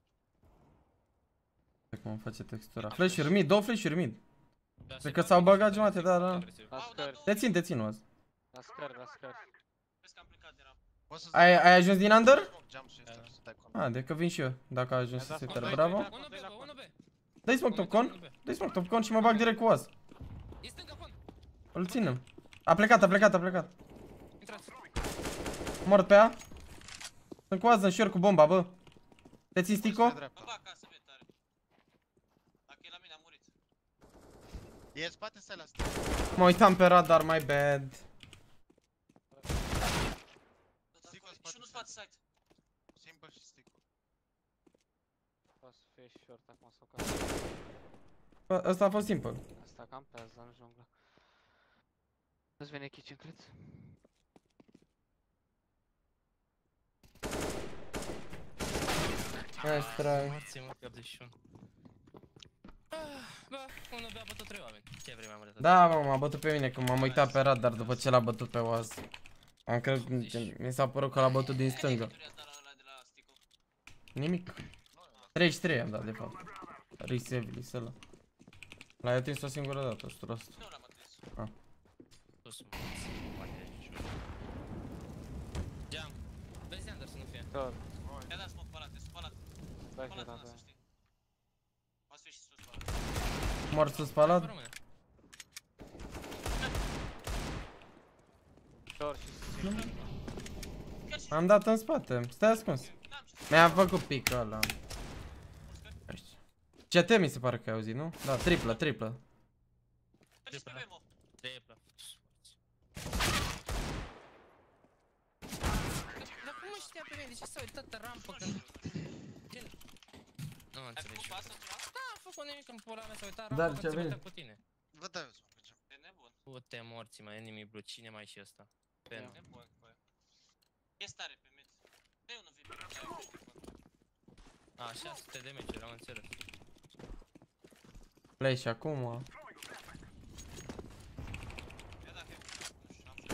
Cum face textura. Flash-uri mid, două flash-uri mid. Cred că s-au băgat jumate, da, da. La scări, Te țin, te țin, oaz. la scări, la scări. Vezi că am plecat de rap. Poți să Ai, ai ajuns din under? jump shifter, să dai con. Ah, de că vin și eu, dacă a ajuns să se Mi-a dat teră, bravo. smoke. unu B, bă, unu B. Dă-i smoke top con, dă-i smoke top con și mă bag direct cu oaz. E stânga con. Îl ținem. A plecat, a plecat, a plecat. Intrați. Mort pe A. Sunt cu oaz în short cu bomba, bă. Te țin Stico? Pe dreapta. Mă bag acasă, bine tare. Dacă e la mine, am murit. E în spate, stai la stânga. Mă uitam pe radar, my bad. Stick-o în Și spate, unul spate site. Simple și stick. Poate să fie și short acum sau ca. Bă, ăsta a fost simple. Asta campează în junglă. Nu-ți vine kitchen, cred? Nice try. Morții, mă, optzeci și unu. Ah, bă, unu B a bătut trei oameni. Ce vrei mai mult de atât? Da, mă, m-a bătut pe mine când m-am uitat pe radar după ce l-a bătut pe oaz. Am crezut, mi s-a părut că l-a bătut din stângă. Victoria asta la ăla de la Stico. Nimic. treizeci și trei am dat de fapt. Risevli, ăla. L-ai atins o singură dată, strost. Nu l-am atins. Sus, morți, patruzeci și unu. Geam. Vezi Ander să nu fie. Tot. Mi-a dat smoke palat, e spalat. Stai și Spalat la în A, să pe. știi. Poate fi și sus spalat. Mort sus Vă palat. rămâne. Short și Chiar și Am dat în spate, stai ascuns. n-am ce Mi-a făcut pic ăla. C T mi se pare că ai auzit, nu? Da, triplă, triplă. faci pe memo. Triplă. Dar cum mă știa pe mine? De ce s-a uitat rampă când... Ce? Nu mă Ai înțeleg făcut și eu. pasă tu? Da, am făcut nimic în pula mea, s-a uitat Da, rampă ce când se vine? bătea cu tine. Vă dau eu smoke pe geam. E nebun. Pute morții, mai enemy blue, cine mai e și ăsta? E Pen. nebun, bă. E stare pe mid. Dă-i unul V P. Ce ai făcut? A, șase sute de meciuri, am înțeles. Flash acum. Ia dacă e unul. Nu știu, am știu.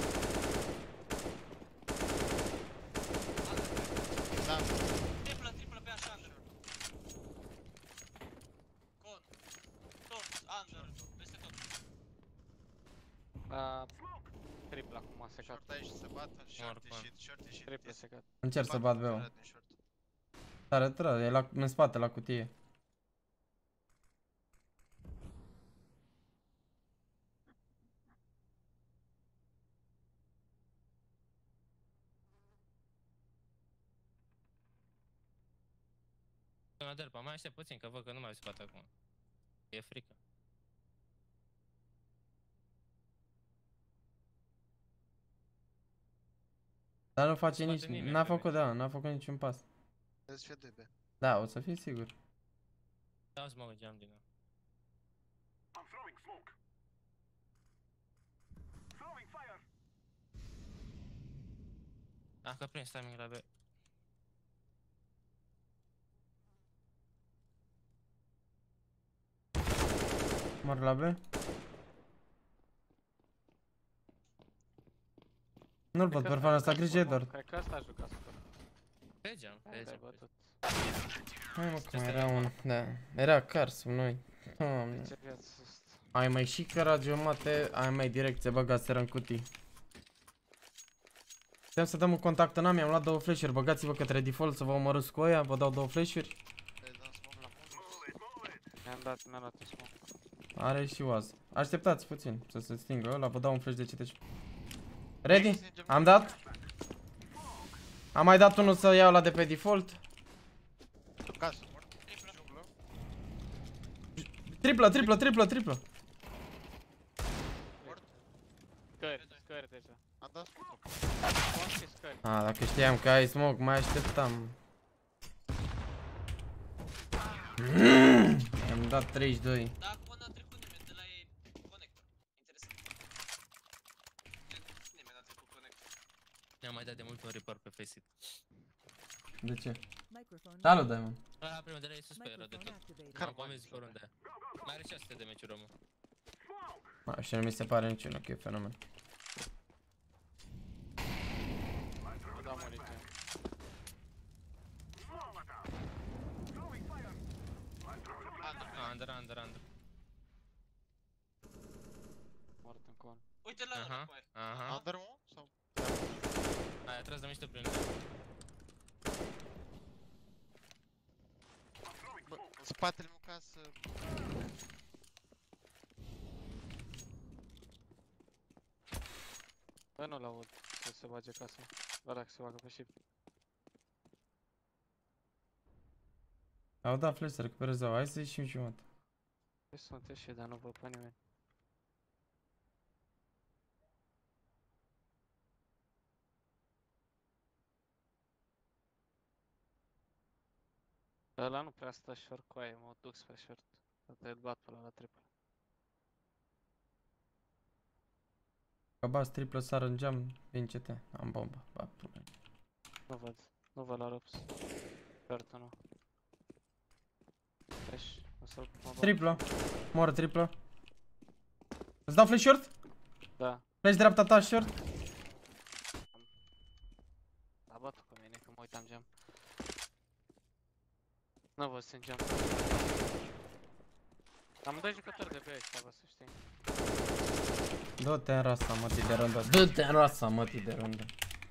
Da, Triplă, triplă pe așa, under. Con. Tot, under. Peste tot. La... Triple acum a secat. short aici se bată, short Morcon. ieșit, short ieșit. Triple ies. secat. Încerc să Fac bat tutorial B-ul. din short. Tare, tare, e la, în spate, la cutie. Doamna Derpa, mai aștept puțin, că văd că nu mai se poate acum. E frică. Dar nu face Spate nici, nimeni n-a pe făcut, meci. da, n-a făcut niciun pas. Trebuie să fie doi B. Da, o să fii sigur. Dau să mă geam din nou. Dacă prins timing la B. Mor la B. Nu-l pot performa asta, grijă Edward. Cred că ăsta a jucat super. Pe geam, pe Te-ai geam. bătut. Hai mă, că mai era un, da, era car sub noi. Doamne. Ce viață sunt? Ai mai și cărat jumate, ai mai direct se băgaseră în cutii. Putem să dăm un contact în A, mi-am luat două flash-uri, băgați-vă către default să vă omorâți cu oia, vă dau două flash-uri. Trebuie să dăm smoke la mult. Mi-am dat, mi-am dat un smoke. Are și oaz. Așteptați puțin să se stingă ăla, vă dau un flash de C T. Ready? Am dat? Am mai dat unul să iau la de pe default. Casă, mort. Triplă. Junglă. Triplă, triplă, triplă, triplă. Mort. Scări, scări deja. Am dat smoke. Poate și scări. A, dacă știam că ai smoke, mai așteptam. Am dat treizeci și doi. Dar acum n-a trecut nimeni de la ei conector. Interesant. Nimeni n-a trecut conector. Ne-am mai dat de mult un report pe Faceit. De ce? Microphone Salut, Diamond. La prima de la sus pe rău de Microphone tot. activated. Am convins pe oriunde. Mai are șase sute de meciuri omul. Ma, și nu mi se pare niciunul că e fenomen. Nu da murit. Under, under, under. Mort în con. Uite la ăla Aha, cu aia. aha. Under mă? Sau? Aia trebuie să miște prin Bă, în spatele meu casă. Bă, nu-l aud să se bage casa. Bă, dacă se bagă pe ship. Au dat flash să recuperez zău. Hai să ieșim și jumătate. Păi sunt ieșit, dar nu văd pe nimeni. Ăla nu prea stă short cu aia, mă duc spre short. Să-l bat pe ăla la triple. Că bas triplă sară în geam, vin C T. Am bombă. Ba, probleme. Nu văd. Nu văd la Rops. Short nu. Flash. O să mă bag. Triplă. Moară triplă. Îți dau flash short? Da. Flash dreapta ta short? A bătut pe mine că mă uitam geam. Nu văd sunt geam. Am doi jucători de pe ăștia, bă, să știi. Du-te în rasa, mătii de rândă. Du-te în rasa, mătii de rândă.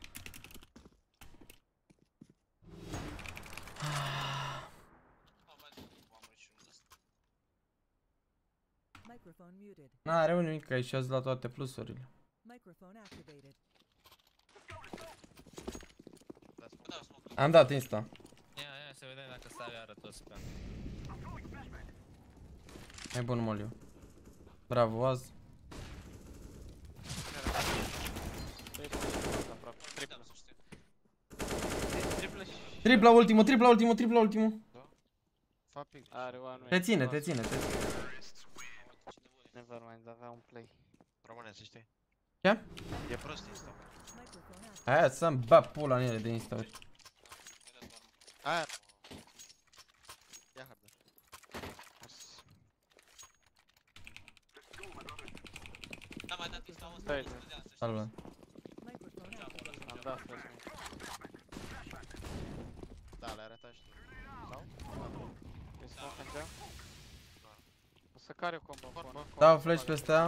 Microphone muted. N-are nimic, că ai și la toate plusurile. Microphone activated. Da, smoke. Am dat insta. Ia, ia, să vedem dacă stau iară toți pe Mai bun Moliu. Bravo, Az. Triplă. Da, să știu. Triplă și... Tripla ultimul, tripla ultimul, tripla ultimul. Fac pic. Are one Te ține, te ține, te ține. Nevermind, avea un play. Rămâne, să știi. Ce? E prost insta. Microphone activated. Aia să-mi bat pula în ele de insta. uite. Aia. Ia harder. Da, mai dat insta ăsta. Stai, nu stădea, să știi. Salve. Microphone activated. Am dat flash mid. Da, le-ai arătat și tu. Sau? E smoke în geam? O să care combo Bun, cu bun. Dau flash peste ea.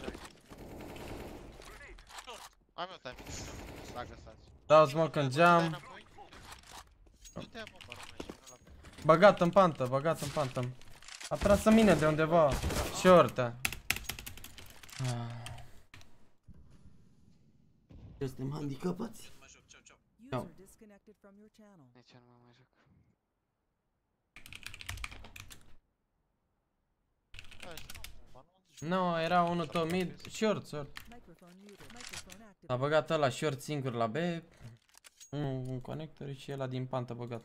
Am eu timing. Dacă stați. Dau smoke în geam. Nu te ia bomba, rămâne și vină la pe. Băgat în pantă, băgat în pantă. A tras în mine de undeva. Short. Ah. Suntem handicapați. Nu mă joc, ceau, ceau. User disconnected from your channel. Nici eu nu mă mai joc. Da, și nu, bomba nu. Nu, era unul tot mid. Short, short. Microphone muted. Microphone A activated. băgat ăla short singur la B. Unul un conector și ăla din pantă băgat.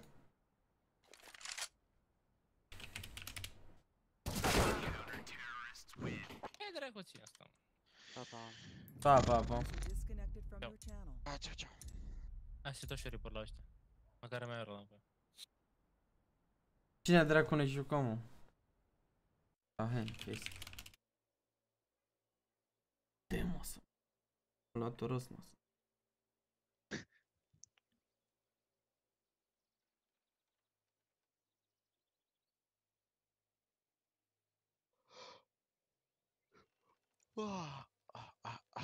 E dracu ție asta. Da, da. Pa, pa, pa. User disconnected from Ciao. your channel. Ah, ciao, ciao. Hai să tot și report la ăștia. Măcar mai are la pe. Cine dracu ne jucăm, mă? Ah, he, chestii. Demos. La Torosnos. Ah, ah, ah, ah.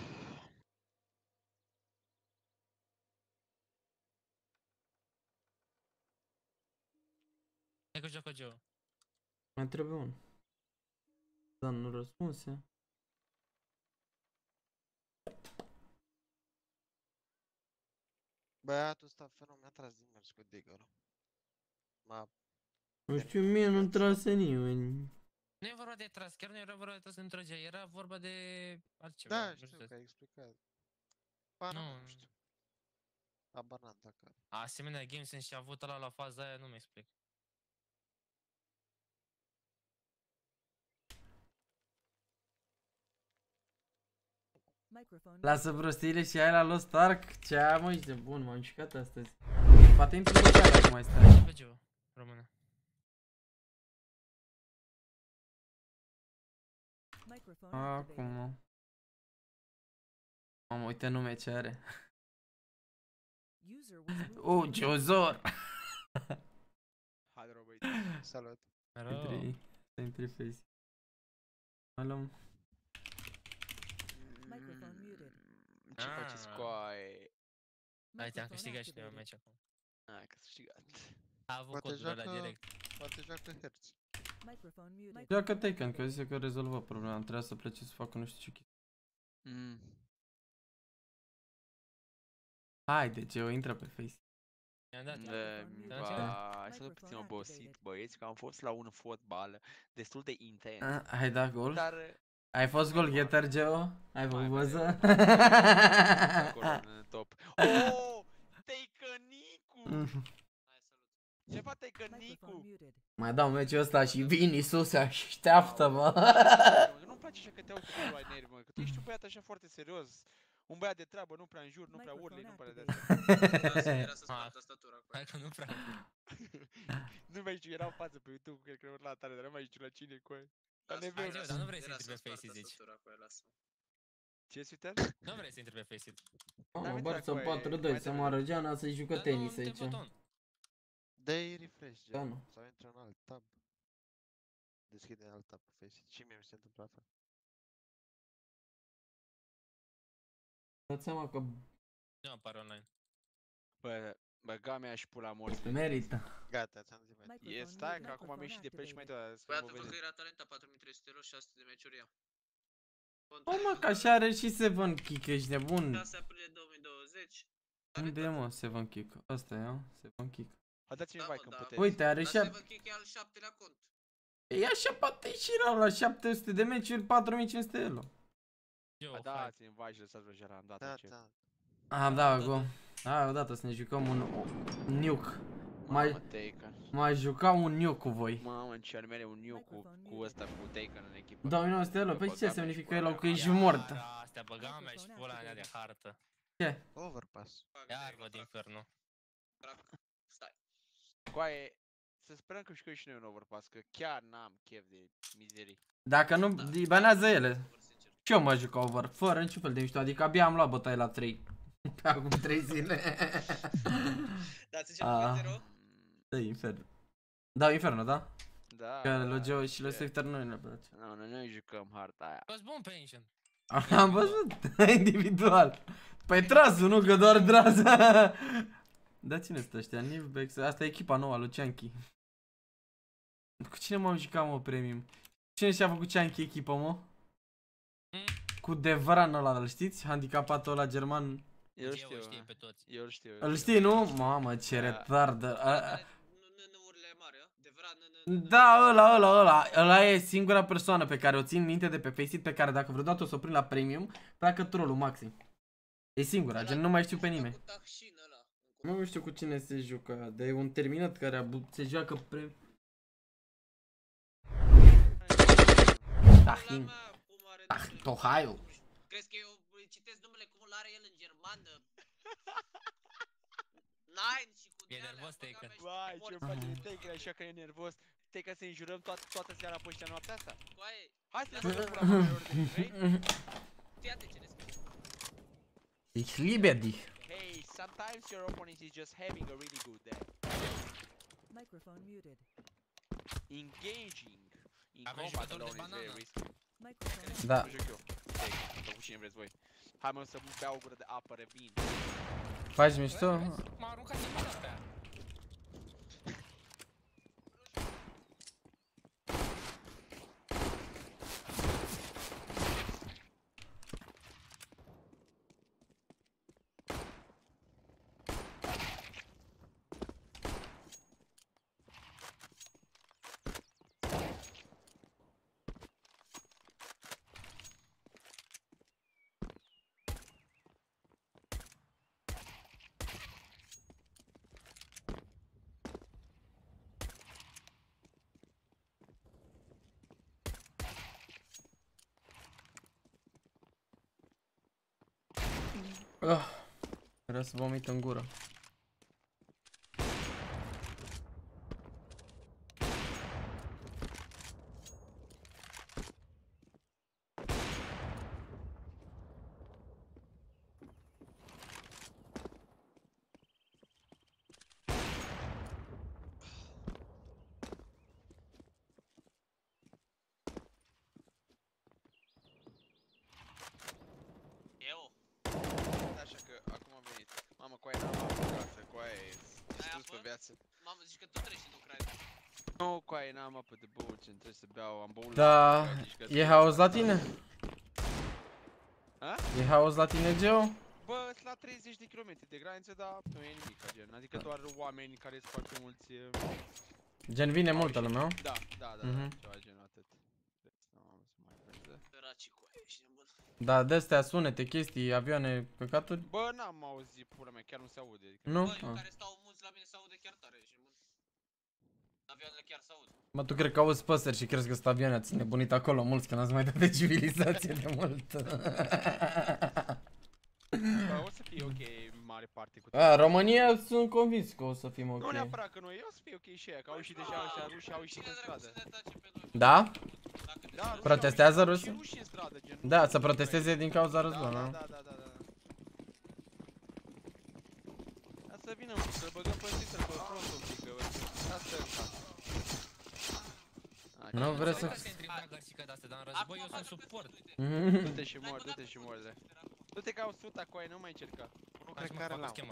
E cu jocă Geo. Mai trebuie unul. Dar nu răspunse. Băiatul ăsta fenomen mi-a tras din mers cu digger-ul. M-a... Nu știu, mie nu trase nimeni. Nu e vorba de tras, chiar nu era vorba de tras în trage, era vorba de altceva. Da, nu știu știu. că ai explicat. Ba, nu, Nu. nu știu. Habar n-am dacă... Asemenea game sunt și avut ăla la faza aia, nu mi explic. Microphone Lasă prostiile și ai la Lost Ark. Ce am mă, ești de bun, m-am mișcat astăzi. Poate intru pe chiar dacă mai stai. Pe Geo, română. Microphone activated. Acum. Mamă, uite nume ce are. User was moved Oh, to your Geozor! Hai, băieți. Salut. Hello. Intri, să intri face. Mă luăm. Microphone muted. Ce Ah. faceți cu ai? Hai, te-am Microphone câștigat și noi un activated. meci acum. Hai că s-a câștigat. A avut Poate codul ăla joacă- direct. Poate joacă Hertz. Microphone muted. Joacă Taken, că zice că rezolvă problema. Trebuia să plece să facă nu știu ce chestii. Mm. Haide, Geo, intră pe face. I-am dat. Da, Microphone ba, muted. sunt puțin Microphone obosit, activated. băieți, că am fost la un fotbal destul de intens. Ah, ai dat gol? Dar Ai fost gol getter, Geo? Ai Mai făcut mereu. văză? acolo în top. Oh! Tăicănicu! Hai, salut. Ce fac Microphone Tăicănicu? muted. Mai dau meciul ăsta și vin sus, așteaptă, mă. Nu-mi place așa că te auzi cu ai nervi, mă, că tu ești un băiat așa foarte serios. Un băiat de treabă, nu prea înjur, nu prea urli, nu prea de astea. Era să spart tastatura cu Hai că nu prea. Nu mai știu, era în față pe YouTube, cred că urla tare, dar nu mai știu la cine cu aia. Dar ne Hai, vezi. Geo, dar nu vrei să intri pe Face, zici. Ce, Sweeter? Nu vrei să intri pe Face. Mamă, Barça patru doi, să moară Geana să-i jucă Dar tenis nu, aici. te buton. Dă-i refresh, Da, gen. nu. Sau intră în alt tab. Deschide alt tab pe Face. Și mie mi se întâmplă asta. Dați seama că Nu apare online. Bă, băga mea și pula morții. merită. Gata, ți-am zis, mai. Microphone E, stai, că muted. acum am ieșit de pe și mai Microphone tot, să Băiatul vă văd că vedeți. era talenta patru mii trei sute euro, șase sute de meciuri ia. O, mă, că așa are și Seven Kick, ești nebun. șase aprilie două mii douăzeci. Unde e, mă, Seven Kick? Ăsta e, a? Seven Kick. Hai, dați-mi Da, vai mă, când da. puteți. Uite, are Dar și Seven Kick e al șaptelea cont. E așa poate și rău la șapte sute de meciuri, patru mii cinci sute de euro. Geo, Ba, hai. dați-mi vai și lăsați vreo am dat Da, încet. da. Ah, da, go. Hai, odată să ne jucăm un un nuke. Mai, Mamă, Taken. mai juca un nuke cu voi. Mamă, ce ar mere un new cu, cu ăsta, cu Taken în echipă. două mii nouă sute de euro, păi ce Băga mea semnifică și el pula că mea. ești mort? Iar astea, băga mea și pula mea de hartă. Ce? Overpass. Iar văd infernul. Stai. Coaie, să sperăm că jucăm și noi un overpass, că chiar n-am chef de mizerii. Dacă nu, banează ele. Super sincer. Și eu mă juc over, fără niciun fel de mișto, adică abia am luat bătaie la trei. Acum trei zile. Da, ți zicem Ah. zero? Da, infern. Da, infernul, da? Da, Că lui Geo și ce? lui Swifter nu ne place. Nu, noi nu jucăm harta aia. Bă-s bun pe Ancient. Am văzut, individual. Păi Drazu, nu, că doar Drazu. Da, cine stă ăștia? Nivbex, asta e echipa nouă a lui Cianchi. Cu cine m-am jucat, mă, premium? Cine și-a făcut Cianchi echipa, mă? Mm. Cu Devran ăla, îl știți? Handicapatul ăla german. Eu Geo știu, știe pe toți. eu știu. eu Îl știu. știi, nu? Mamă, ce Da. retardă. A- a- N-urile mari, a? De vra, n-n-n-n. Da, ăla, ăla, ăla. Ăla e singura persoană pe care o țin minte de pe Faceit, pe care dacă vreodată o să o prind la premium, pleacă trollul maxim. E singura, gen nu mai știu pe nimeni. Cu Tahshin ăla. Nu mai știu cu cine se jucă, de un terminat care abu- se joacă pre... Tahin. Pula mea, cum are Ah, numele? Tohaiu. Crezi că eu îi citesc numele cum îl are el în germană? Nine și cu E de-alea, nervos, băga Taken. mea și Vai, cu ce morți. face de Taken așa că e nervos. Taken să înjurăm toată, toată seara pe ăștia noaptea asta? Coaie, Hai să ne băgăm pula mamelor de vrei? fii atent ce ne scrie. Ich liebe dich. Hey, sometimes your opponent is just having a really good day. Microphone muted. Engaging in Avem combat jucători de alone is banană. very risky. Microphone Da. Nu joc eu. Taken, să cu cine vreți voi. Hai mă să beau o gură de apă, revin. Faci mișto? M-a aruncat să mă pe aia. Uh, vreau să vomit în gură. Eu? Așa că acum am venit. Mamă, cu aia n-am apă în casă, cu aia e distrus pe apă? viață. Mamă, zici că tu treci în Ucraina. Nu, cu aia n-am apă de băut, ce trebuie să beau, am băut Da, la apă, adică e să- haos la tine? A? E haos la tine, Geo? Bă, sunt la treizeci de kilometri de graniță, dar nu e nimic, gen. Adică doar oameni care sunt foarte mulți. e, Gen vine au multă ieșit. lume, nu? Da, da, da, Mhm. da, ceva genul atât. Nu am să mai văd. Săraci cu aia și nebun. Da, de-astea sunete, chestii, avioane, căcaturi? Bă, n-am auzit, pula mea, chiar nu se aude. Adică Nu? Bă, eu Ah. care stau mulți la mine se aude chiar tare și nebun. Avioanele chiar se aud. Mă, tu cred că auzi păsări și crezi că sunt avioane, ați nebunit acolo mulți, că n-ați mai dat de civilizație de mult. Bă, o să fie ok în mare parte cu A, România sunt convins că o să fim ok. Nu neapărat că noi, o să fie ok și aia, că au ieșit deja ăștia, rușii au ieșit Cine în dracu stradă. să ne tace pe noi? Da? Dacă te Da, rușii Protestează au ieșit, rușii? și rușii în stradă, gen. Da, să protesteze din cauza Da, războiului, da, nu? da, da, da, da. Da, să vină, mă, să băgăm pe Twitter pe front un pic, că asta e ca. Nu vreți să... Să intri în gașică de-astea, dar în război eu sunt suport. Du-te și mor, du-te și mor, de. Du-te ca o suta cu aia, nu mai încerca. Nu Hai cred să că are mă fac la o schemă.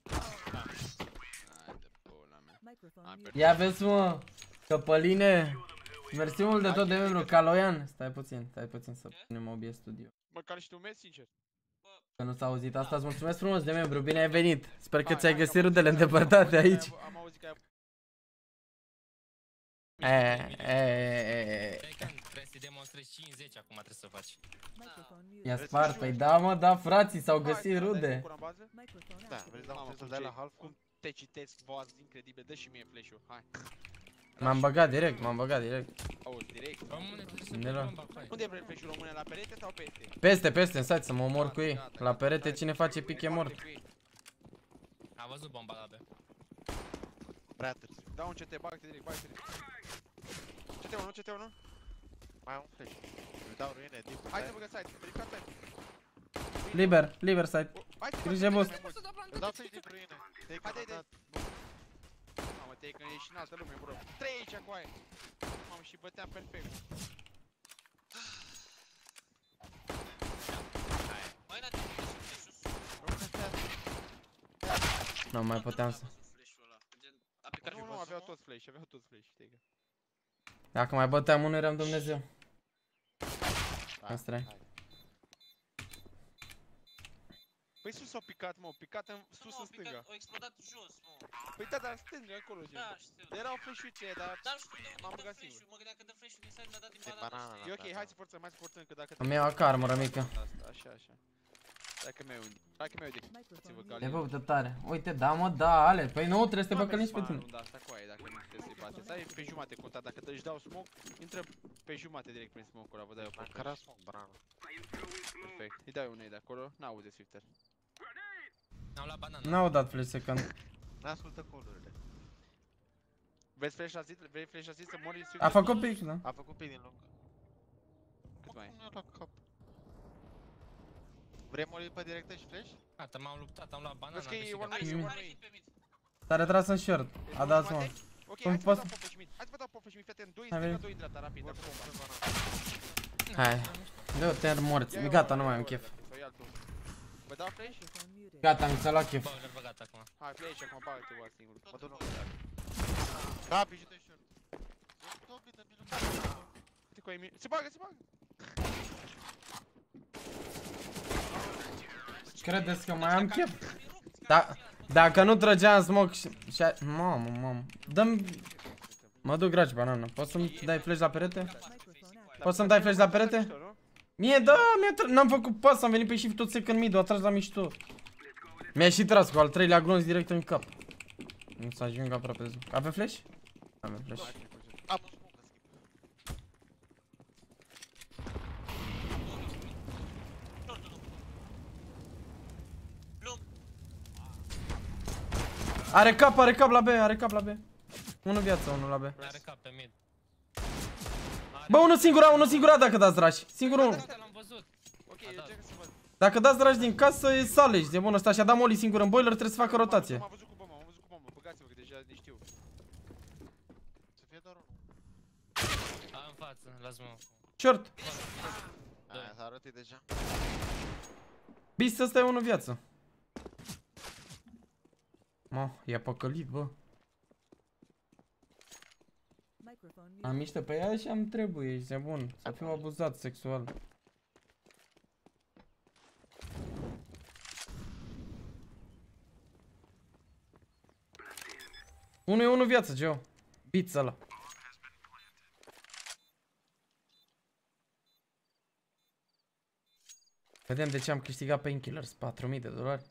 Hai de pula mea. Microphone Am muted. Ia vezi, mă, Căpăline. Mersi mult de tot de membru, Caloian. Stai puțin, stai puțin să punem O B S Studio. Măcar și tu mergi, sincer. Că nu s-a auzit asta, îți mulțumesc frumos de membru, bine ai venit. Sper că Hai, ți-ai hai, găsit am rudele auzit că ai- îndepărtate am auzit aici. că ai- Am auzit că ai... E, e, e, e. Stai că trebuie să-i demonstrezi cincizeci acum trebuie să faci. Microphone I-a muted. spart, păi da mă, da frații, s-au găsit Hai, dai rude. focul în bază? Microphone Da, activated. vrei să dau Mamă, un să cum dai ce- la half? Cum te citesc, voaz incredibil, dă și mie flash-ul, hai. M-am băgat direct, m-am băgat direct. Auzi, direct. Române, trebuie să Ne pui luăm. bomba cu aia. Unde vrei flash-ul, române, la perete sau peste? Peste, peste, în site să mă omor Gata, cu ei. gata, La gata, perete stai. cine face pic e Departe mort. cu ei. A văzut bomba la B. Prea târziu. Dau un C T, bag-te direct, bag-te direct. C T unu, C T unu. Mai am un flash. Îi dau ruine, deep. Hai să băgă site, ridicat site. Liber, liber site. O, Hai să Grijă, facem boss. mai mult. Îi dau flash deep ruine. Te-ai Hai, dai, dai. căutat. Mamă, te-ai că ești în altă lume, bro. Trei aici cu aia. Mamă, și băteam perfect. Mai n-a trebuit să flash-ul. Române, stai. Nu mai puteam să. N-a văzut flash-ul ăla. Gen, a picat Nu, și nu, văzut, aveau mă. toți flash, aveau toți flash, știi că. Dacă mai băteam unul eram Dumnezeu. Hai, Asta e. hai. Păi sus au picat, mă, au picat în, Nu, sus mă, în au picat- stânga. Au explodat jos, mă. Păi da, dar în stânga, acolo, gen. Da, știu. Erau flash-uite, dar... Dar nu știu de unde M-am dă băgat flash-ul. singur. Mă gândeam că dă flash-ul din side, mi-a dat din Din banana. banana. E ok, hai să forțăm, hai să forțăm, că dacă... Îmi iau o carmură mică. Asta, așa, așa. Dacă mi-ai un... Dacă mi-ai de... Microphone Ți-vă muted. E bă, de tare. Uite, da mă, da, ale. Păi nu, trebuie să te băcă nici pe tine. Da, asta cu aia, dacă nu trebuie să-i bate. Stai pe jumate contat, dacă își dau smoke, intră pe jumate direct prin smoke-ul ăla, vă dai eu Am pe cărat smoke, banana. Perfect. Îi dai unei de acolo, n-aude Swifter. Am luat banana. N-au dat flash second. N-ascultă call-urile. Vreți flash la zid? Vrei flash la zid să mori Swifter? A făcut pic, da. A făcut pic din lung. Cât mai ai? Nu la cap. Vrei mori pe directă și flash? Gata, m-am luptat, am luat banana. Vezi că am e câștigat. one Hai, way, e Mm. one care way. hit pe mid? S-a retras în short. A dat jumate? smoke. Ok, Cum hai să vă poți- dau popă și mid. Hai să vă dau popă și mid, fete, în doi în Hai, stânga, vei. doi în dreapta, rapid, Mor dacă pe bomba. banana. Hai. Du-te morți. Ia-i Gata, ăla, nu mai am ia-i chef. ăla, sau ia altul. Vă dau flash? Microphone muted. Gata, mi s-a luat chef. Bă, le-am băgat acum. Hai, flash acum, bagă-te ua singur. Mă duc lung. Da, bijute short. E două bine, bine. Uite cu aia mi- Se bagă, se bagă! Credeți că mai am chef? Da, dacă nu trăgeam smoke și... și a... Mamă, mamă. Dă-mi... Mă duc gragi banana. Poți să-mi dai flash la perete? Microphone activated. Poți să-mi dai flash la perete? Mișto, nu? Mie, da, mi-a tra... N-am făcut pas, am venit pe shift tot second mid, a tras la mișto. Mi-a și tras cu al treilea glonț direct în cap. Nu să ajung aproape de zoom. Avem flash? Avem flash. Am un smoke, schimb. Are cap, are cap la B, are cap la B. Unu viață, unul la B. Are cap pe mid. Bă, unul singur, unul singur dacă dați rush. Singur unul. Asta l-am văzut. Ok, încerc să văd. Dacă dați rush din casă, e salej. De bun ăsta și-a dat Molly singur în boiler, trebuie să facă rotație. M-am văzut cu bomba, m-am văzut cu bomba. Băgați-vă că deja ne știu. Să fie doar unul. A, în față, lasă-mă. Short. Aia s-a arătat deja. Bis, ăsta e unul viață. Mă, i-a păcălit, bă. Microphone Am muted. miște pe ea și am trebuie, ești bun. Să fiu abuzat sexual. Unul e unul viață, Geo. Beats ăla. Vedem de ce am câștigat Painkillers, patru mii de dolari.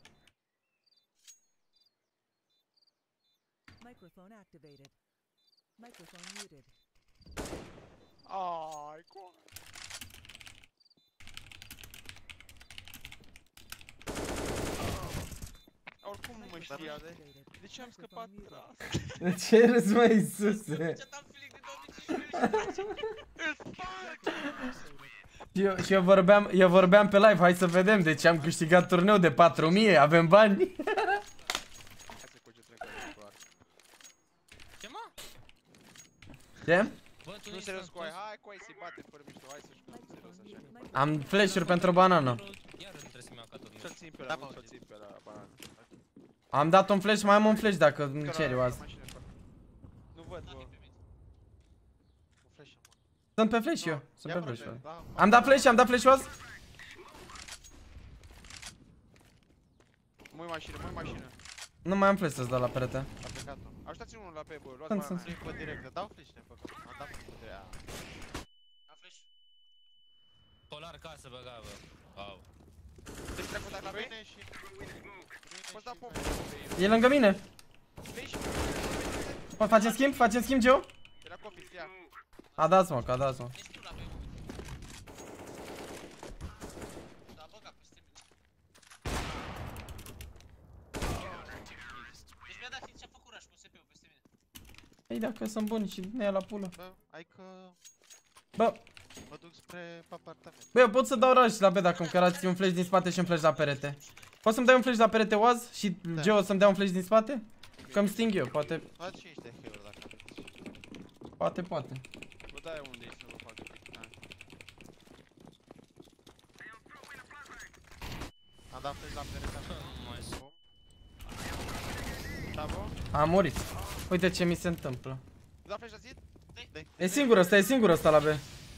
Microphone activated. Microphone muted. Ai, cu... Oricum nu mă știa de... Activated. De ce am scăpat de la asta? De ce râzi, mă, Iisuse? Ce am feeling de două mii cincisprezece. Eu, și eu vorbeam, eu vorbeam pe live, hai să vedem de ce am câștigat turneu de patru mii, avem bani. Hai să concentrăm că e doar. Ce mă? Ce? Bă, tu Nu ești serios cu aia, sănătos? hai cu aia se bate fără mișto, hai să jucăm serios așa. Microphone Am flash-uri pentru o banană. Iar nu trebuie să-mi iau ca tot. Să-l țin pe Da, la, mă, să-l țin pe la banană. Am dat un flash, mai am un flash dacă îmi ceri o asta. Nu văd, bă. Un flash, mă. Sunt pe flash eu, sunt Ia pe mă, flash. da, Am dat flash, am dat flash oaz. Mui mașină, mui mașină. Nu mai am flash să-ți dau la perete. A plecat-o. Ajutați unul la pe, bă, luați Sunt, banana. sunt. Flick direct, dau flash ne făcut. Am dat flash. Am flash. Polar casă băga, bă. Wow. Deci trecut la pe? Ruine și... Poți da pomă. E lângă mine. Flash. Mă, facem schimb? Facem schimb, Geo? De la copii, ia. A dat mă, că a dat mă. Ești tu la pe. Da, băga peste mine. Deci mi-a dat hit și-a făcut rush cu S P-ul peste mine. Ei, dacă sunt buni și ne ia la pulă. Bă, hai că... Bă, Mă duc spre apartament. bă, eu pot să dau rush la B dacă îmi cărați un flash din spate și un flash la perete. Poți să-mi dai un flash la perete oaz și Da. Geo să-mi dea un flash din spate? Că-mi sting eu, poate, Faci și niște heal dacă vreți. poate, poate. Vă dai unde ești să vă facă pic. Am dat flash la perete. Mai sunt. Da, bă? A murit. Uite ce mi se întâmplă. Da flash la zid? E singur ăsta, e singur ăsta la B.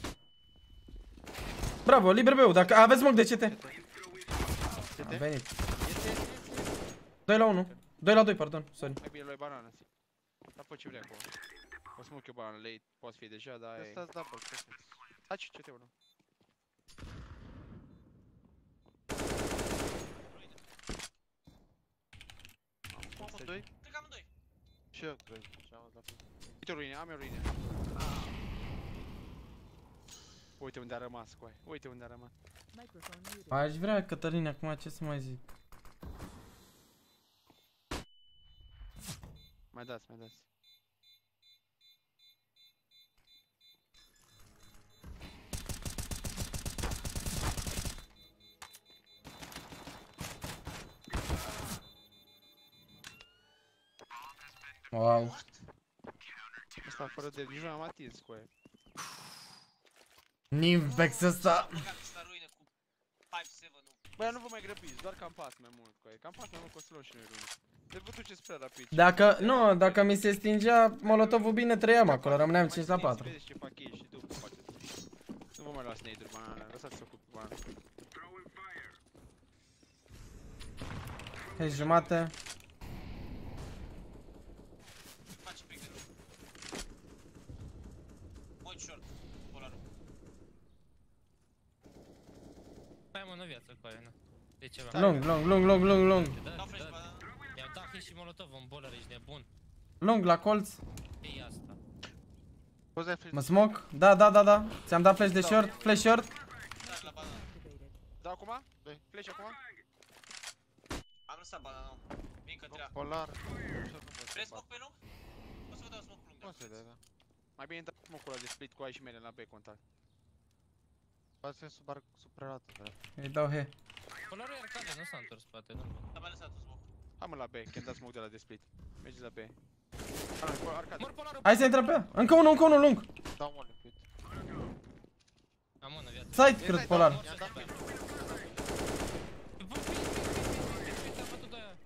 Bravo, liber B-ul, dacă aveți smoke de C T. Am venit. doi la unu. doi la doi, pardon, sorry. Mai bine luai banana. Dar fă ce vrei acolo. O smoke eu banana late, poate fi deja, dar e... Ăsta-ți double, credeți. Taci C T-ul. Amândoi? Cred că amândoi. Și eu cred. Și am dat flash. Uite o ruine, am eu ruine. Uite unde a rămas cu aia. Uite unde a rămas. Microphone muted. Aș vrea, Cătălin, acum ce să mai zic. Mai dați, mai dați. Wow. Asta fără de nici nu am atins cu aia. Nimbex ăsta. Băga la ruine cu cinci șapte, nu. Băi, nu vă mai grăbiți, doar cam pas mai mult cu aia. Cam pas mai mult cu o să luăm și noi ruine. Deci vă duceți prea rapid. Dacă, nu, dacă mi se stingea molotovul bine, trăiam acolo, rămâneam cinci la patru. Vedeți ce fac ei și după faceți. Nu vă mai luați nade-uri, banana, lăsați să ocupe banana. Hai jumate. Face pe greu. Point short. Polarul. Mai am o viață cu aia, na. De ceva. Lung, lung, lung, lung, lung, lung. Da, Dau flash da. banana. I-am dat hit și molotov în boiler, ești nebun. Lung la colț. E asta. Poți dai flash? Mă smoke? Da, da, da, da. Ți-am dat flash de short, flash short. Da, la banana. Activated. Dau acum? Doi. Pleci acum? Am lăsat banana. Vin către A. Polar. Vrei smoke pe lung? O să vă dau smoke lung. Poți să dai, da. Mai bine dai smoke-ul ăla de split cu ai și mele la B contact. Poate să sub arc, sub prelată, vreau. Îi dau he. Polarul e arcade, nu s-a întors spate, nu. Am mai lăsat un smoke. Hai mă la B, că-mi dat smoke de la de split. Mergi la B. Ah, nu, arcade. Mor Polarul! Hai să intrăm pe ea. Încă unul, încă unul lung. Dau un liquid. Am mână, viață. Side, cred, Polar. I-am dat mid. Am bătut de aia.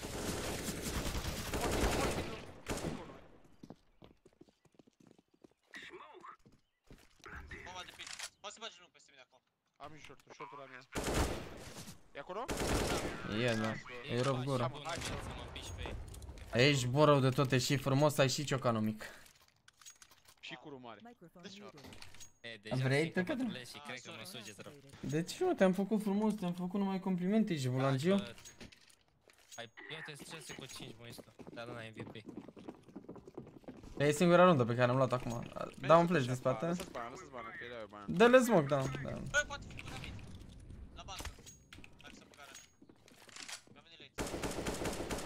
Bomba de pit. Poți să bagi lung peste mine acum. Am și short-ul, short-ul la mine. E acolo? E, da. E rău gura. Bună viață, mă piși pe ei. Ești bun rău de tot, ești și frumos, ai și ciocanul mic. Și curul mare. Microphone Deci, muted. E, deja Vrei? știi că Te patrurile și cred că mă sugeți rău. Activated. De ce nu? Te-am făcut frumos, te-am făcut numai complimente, ești bulangiu. Hai, bă. Hai, ia-te șase cu cinci, mă, ești tu. Dar nu ai M V P. E singura rundă pe care am luat acum. Dau un flash din spate. Lăsați bana, lăsați bana, că e bana. Dă-le smoke, da. da. Băi, poate fi până mid. La bancă. Hai să băgarea. Mi-a venit late.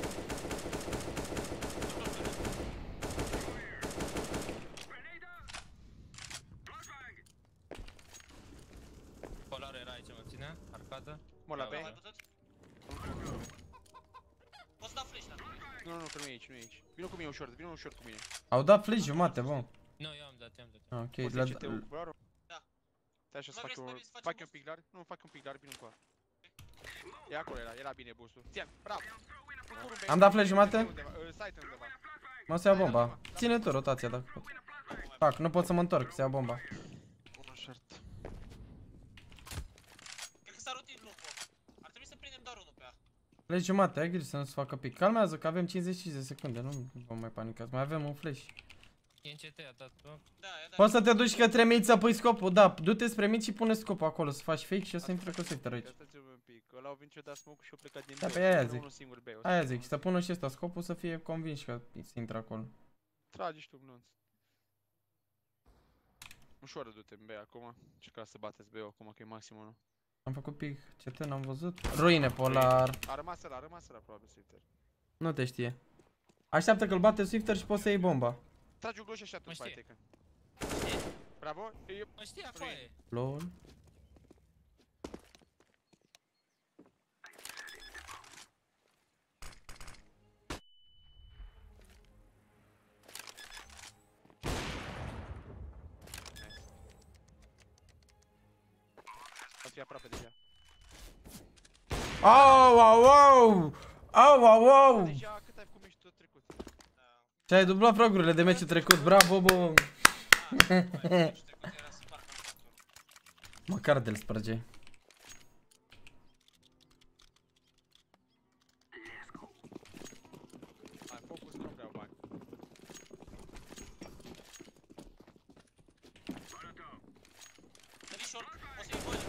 Polarul era aici, mă ține, arcadă. Mă la B? Mai putut? Poți să dau flash la tine. Nu, nu, nu, că nu e aici, nu e aici. Vino cu mine ușor, vino ușor cu mine. Au dat flash jumate, bă. Nu, eu am dat, eu am dat. Ok, Poți la... să C T-ul cu Polarul? Da. Stai așa să Mai fac vrei să- eu, mai vrei să facem fac eu un boost? pic lar? Nu, fac un pic lar, vino cu A. E acolo, era, era bine boost-ul. Ți-am, bravo. Cu curul B. Am dat flash jumate? Undeva, uh, Site undeva. Mă să iau bomba. Ține tu rotația dacă poți. Fac, nu pot să mă întorc, să iau bomba. Unul short. Cred că s-a rotit lungul. Ar trebui să prindem doar unul pe A. Flash jumate, ai grijă să nu se facă pic. Calmează că avem cincizeci și cinci de secunde, nu vă mai panicați. Mai avem un flash. E în C T, a dat, bă. Da, e da. Poți să te duci către mid să pui scopul, da. Du-te spre mid și pune scopul acolo, să faci fake și o să intre cu sector aici. Stați-vă un pic, ăla au venit și-o dat smoke și-o plecat din Da, B. pe aia Rămâne zic. unul singur B. o să- Aia zic, să pună și ăsta scopul să fie convins că se intră acolo. Tragi și tu, Gnonț. Ușor du-te în B acum. Încerca să bateți B-ul acum că e maximul, nu? Am făcut pic, C T n-am văzut. Ruine, Polar. A rămas ăla, a rămas ăla probabil Swifter. Nu te știe. Așteaptă că-l bate Swifter și poți să iei bomba. Tragi un glow și așa tu Mă spate, știe. că. Bravo, e... Mă știa, foaie. Lol. O fi aproape deja. Au, au, au! Au, au, au! Deja cât ai făcut și tot trecut. Și ai dublat fragurile de meciul trecut, bravo, bă! Măcar de-l spărge. Hai, focus, că nu vreau bani. Dă-i short, o să iei boiler.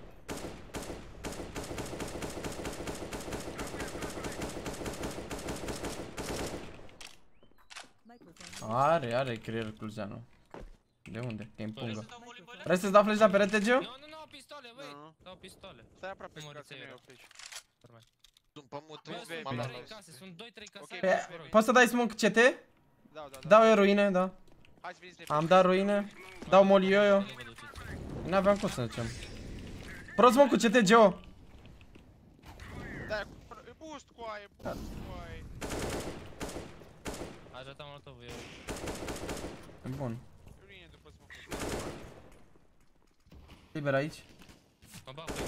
Microphone Are, are creier Clujeanu. De unde? Că e în Vrei pungă. să dau volley boiler? Vrei să-ți dau flash la perete, Geo? Nu, nu, nu, pistole, băi. Nu, nu. Dau pistole. Stai aproape, Nu mă ca să reței nu era. iau flash. Sunt pe mut, Bă, Vezi, sunt vezi, m-am vezi. dat trei la case, sunt doi, trei case. Ok, hai, vezi, vă rog. vezi. Poți să dai smoke C T? Dau, dau, Dau eu ruine, da. Hai să veniți Am dat ruine. Dau molly yo-yo. Nu vă duceți. N-aveam cum să ducem. Pro smoke cu C T, Geo. Da, e boost cu aia, e boost cu aia. Aș dat molotovul eu. E bun. Ruine după smoke. Liber aici. Mă bag, băi.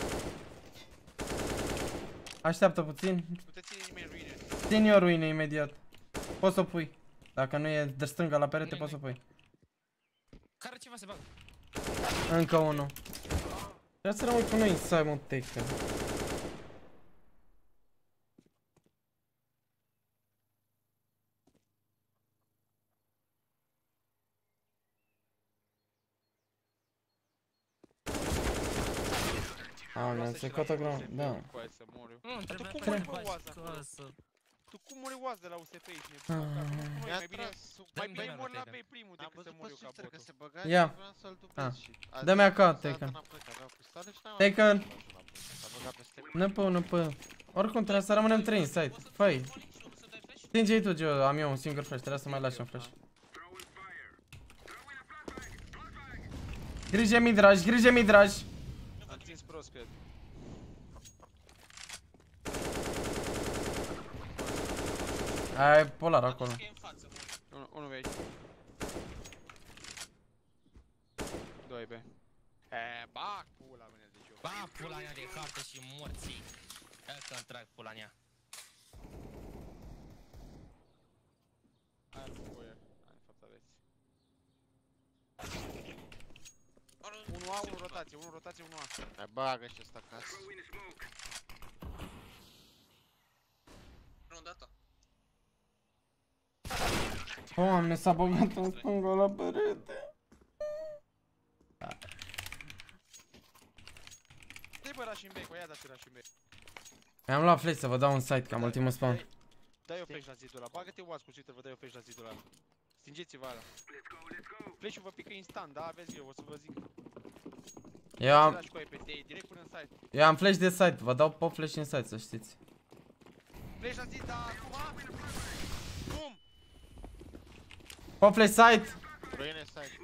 Așteaptă puțin. Nu te ține nimeni ruine. Țin eu ruine imediat. Poți să o pui. Dacă nu e de stânga la perete, Nu-i, poți să o nu-i. pui. Care ceva se bagă? Încă unul. Trebuie să rămâi cu noi în Simon Taker. Aoleu, se cotă grau, da. Cu aia să mor eu. Nu, trebuie cum pe mă faci oază casă. Tu cum mori oază de la U S P ești nebun? Acum, cum Mi-a mai bine... tras sub Mai Dă-mi bine bine mor la la B primul Am decât să văzut mor pe eu ca Swifter că botul. se băga Ia. și vreau să-l dublez Ah. și... a Dă-mi zis, acolo, "Să Taken." n-am plecat, aveau pistoale și n-am Taken. avut. S-a băgat peste mine. Nu pă, nu pă. Oricum trebuie să rămânem trei în site. Făi. Molly și unul să dai flash? Stinge-i tu, Gio, am eu un singur flash, trebuie să mai lași un flash. Grijă midraj, grijă midraj. Am țins prost, cred. Ai polar acolo. Atunci că e în față, Molly. Unu- Unul vei. Doi B. E, bac pula mea de joc. Ba, pula mea de hartă și morții. Hai că-mi trag pula mea. Hai cu voie. Hai, de fapt aveți. unu A, unu rotație, unu rotație, unu A. Mai bagă și ăsta acasă. Nu, data. Doamne, s-a băgat în stânga la perete. Dă-i bă rush în B, cu aia dați rush în B. Mi-am luat flash să vă dau un site, că am ultimul spawn. Dai-o flash la zidul ăla, bagă-te oaz cu Twitter, vă dai-o flash la zidul ăla. Stingeți-vă ala. Flash-ul vă pică instant, da, aveți eu, o să vă zic. Eu am, Rush cu aia pe ei, direct până în site. eu am flash de site, vă dau pop flash în site, să știți. Flash la zid, da, acum? Bum! Pop flash site! Ruine side.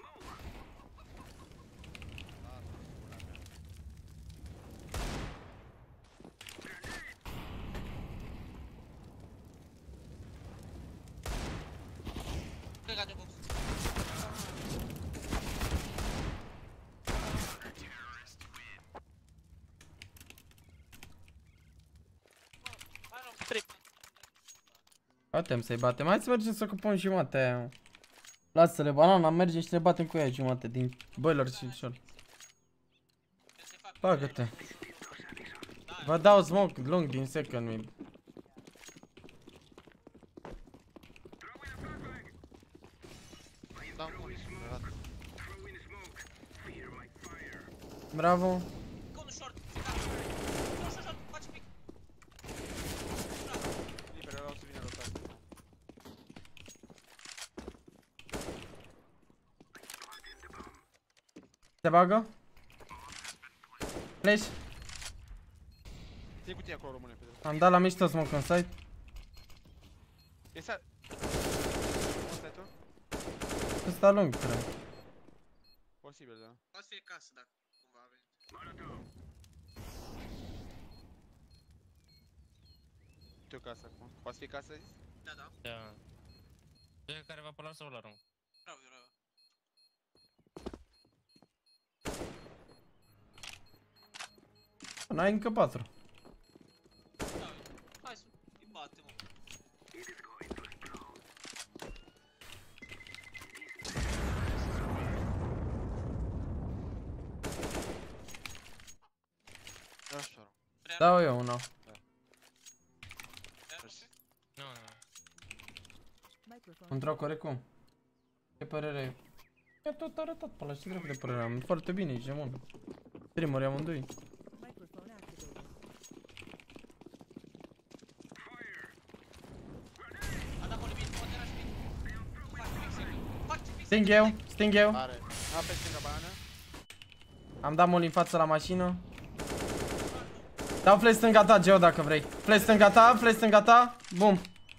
Pleca de box. Hai, nu, trei. Batem să-i batem, hai să mergem să ocupăm jumate aia, mă. Lasă-le, banana, merge și le batem cu ea jumate din boiler și short. Se fac Bagă-te. Vă dau smoke lung din second mid. Da, mult, sperată. Bravo. Încă unul short. Short, short, short, faci pic. Liber, ăla o să vină rotație. Se bagă? Flash. Ții cu tine acolo, rămâne pe drept. Am dat la mișto smoke în site. E sa... Ăsta e tu? Ăsta lung, cred. Posibil, da. Poate să fie casă, dacă cumva a venit. Tu casă acum. Poate fi casă, zis? Da, da. Da. Cred care va polar sau la rung. Bravo, bravo. N-ai încă patru. Da, hai să îi batem, mă. Așa. Dau eu una. Nu, nu. Microphone. Într-o corect cum? Ce părere ai? Mi-a tot arătat pe ăla, ce drept de părere am. Foarte bine, ești gemon. Streameri amândoi. Microphone activated. A dat Molly mid, poate era și mid. Faci pic, second. Faci pic, Sting eu, sting eu. Are. A, pe stânga banană. Am dat mult în față la mașină. Dau flash stânga ta, Geo, dacă vrei. Flash stânga ta, flash stânga ta. Bum.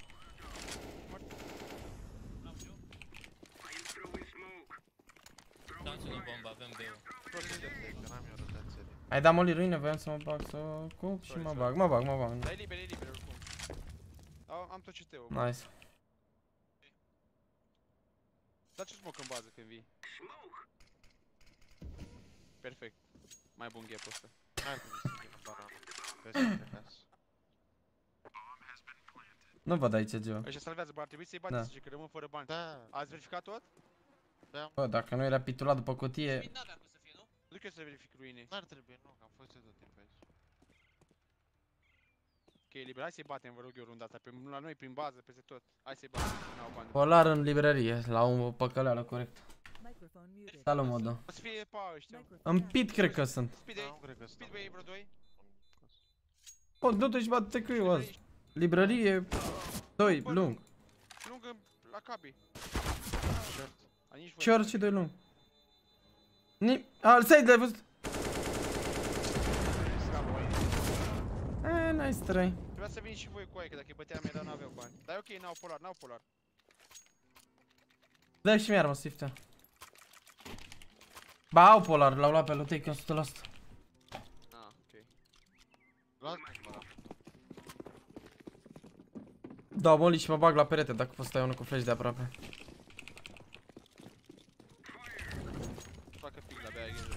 Dați-o de bombă, avem B-ul. N-am eu rotație de... Ai dat moli ruine, voiam să mă bag să ocup și Sorry, mă sorry. bag, mă bag, mă bag. Dar e liber, e liber, oricum. Au- Am tot C T-ul. Nice. Dar ce smoke în bază când vii? Perfect. Mai bun gap ăsta. N-ar trebui să fie banană. Vezi să acasă. Nu văd aici, Geo. Ăștia salvează, bă, ar trebui să-i Da. bateți, zice că rămân fără bani. Da. Ați verificat tot? Bă, dacă nu era pitulat după cutie. mid n-avea cum să fie, nu? Duc eu să verific ruine. N-ar trebui, nu, că am fost eu tot timpul aici. Ok, e liber, hai să-i batem, vă rog eu, runda asta. Pe, la noi, prin bază, peste tot. Hai să-i batem, n-au bani. Polar în librărie, la o păcăleală, corect. Microphone muted. Salut, modă. O să fie pa ăștia. Microphone În pit cred că sunt. Speed Da, A, nu cred că Speed stau. A, vreo doi. O, du-te și bate cu eu azi. Librărie doi, lung. Lungă la cabi. Short. A, nici voi. Short și doi lung. Ni... A, side l-ai văzut? Scap, voi. E, n Nice try. Trebuia să vin și voi cu aia, că dacă îi băteam era n-aveau bani. Dar e ok, n-au polar, n-au polar. Dă și mie armă, Swifter. Ba, au polar, l-au luat pe lui Take o sută la sută. Ah, ok. Luați mă. Dau molly și mă bag la perete dacă poți stai unul cu flash de aproape. Facă pic la B, ai grijă.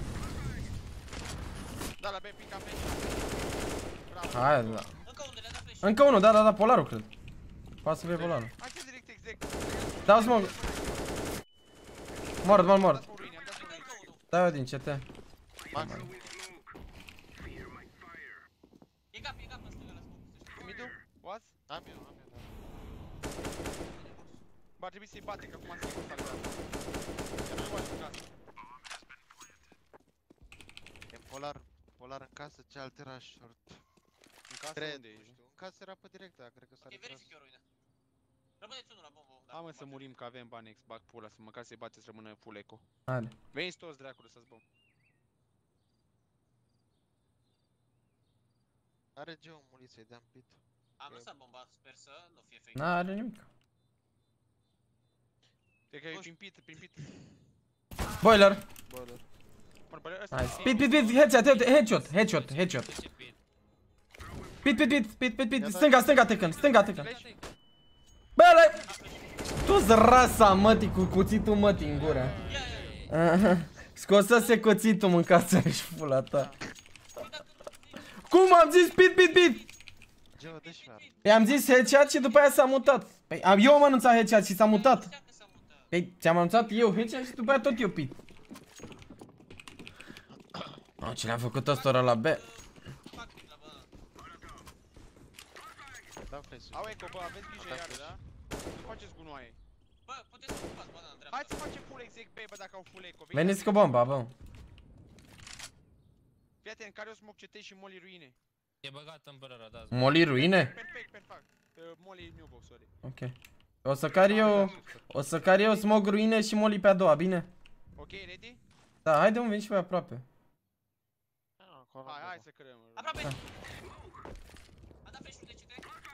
Da, la B, pica pe. Bravo. Hai, da. Încă unde le-a dat flash. Încă unul, da, da, da, polarul cred. Poate să fie polarul. Hai că direct exec. Dau smoke. Mort, mort, mort. Am dat cu ruine, am dat cu ruine. Încă unul. Dai eu din C T. Maxim. E cap, e cap în stânga la smoke. Midu? What? Am eu, am eu, da. Ba, ar trebui să-i bate, că acum sigur s-ar da. Că nu-i faci în casă. E polar, polar în casă, cealaltă era short. În casă Cred, unde nu ești? știu. În casă era pe direct, dar cred că s-a Ok, retras. verific eu ruine. Rămâneți unul la bombă. Hai mă să murim că avem bani ex, bag pula, să măcar să-i bateți, rămână full eco. Haide. Veniți toți dracule să-ți băm. Are Geo mulit să-i dea pit. Am lăsat bomba, sper să nu fie fake. N-are nimic. Cred că e pimpit, pimpit. Boiler. Boiler. Bun, bă, ăsta Nice. e- Pit, pit, pit, headshot, headshot, headshot, headshot. Pit, pit, pit, pit, pit, pit. Stânga, stânga, Tekken, stânga, Tekken. Bă, ăla... Tu-ți rasa mătii cu cuțitul mătii în gură. Aha. Scosase cuțitul, mâncați și pula ta. Cum am zis pit, pit, pit? Geo, dă și I-am zis headshot și după aia s-a mutat. Păi am- eu am anunțat headshot și s-a mutat. Păi ți-am anunțat eu headshot și după aia tot eu pit. Oh, ce le-am făcut ăstora la B? dau flash. Au eco, bă, aveți grijă iară, da? Nu faceți gunoaie. Bă, puteți să ocupați bana în dreapta. Hai să facem full exec B, bă, dacă au full eco. Veniți cu bomba, bă. Fii atent, care o smoke C T și molly ruine. E băgat în bărăra, da. Molly ruine? Perfect, perfect. Uh, molly new box, sorry. Ok. O să car eu, o să car eu smog ruine și molly pe a doua, bine? Ok, ready? Da, haide un vin și pe aproape. Hai, hai să creăm. Aproape. Da. A dat flash-ul de C T.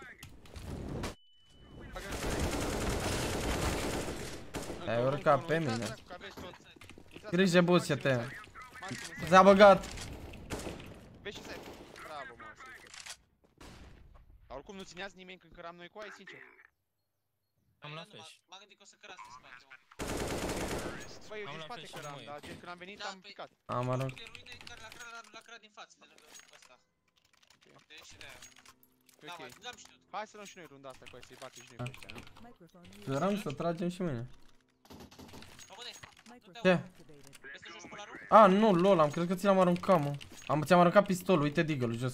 Ai urcat pe mine. Că aveți tot. Intrați Grijă pe bus, maxim te. side. Maxim side. S-a băgat. Vezi și side. Bravo, mă, dar oricum nu țineați nimeni când căram noi cu aia, sincer. Am luat flash. M-am gândit că o să cărați în spate. Băi, eu Am din luat spate flash căram, noi. dar gen când am venit Da, am pe- picat. Am aruncat. De ruine care l-a cărat, l-a cărat din față, de lângă ăsta. Deci și de-aia. Da, Ok. mă, n-am știut. Hai să luăm și noi runda asta cu aia, să-i batem și noi pe ăștia, nu? Microphone muted. Sperăm să tragem și mâine. Române, Microphone Ce? activated. vrei să joci polarul? A, nu, lol, am crezut că ți l-am aruncat, mă. Am, ți-am aruncat pistolul, uite deagle-ul, jos.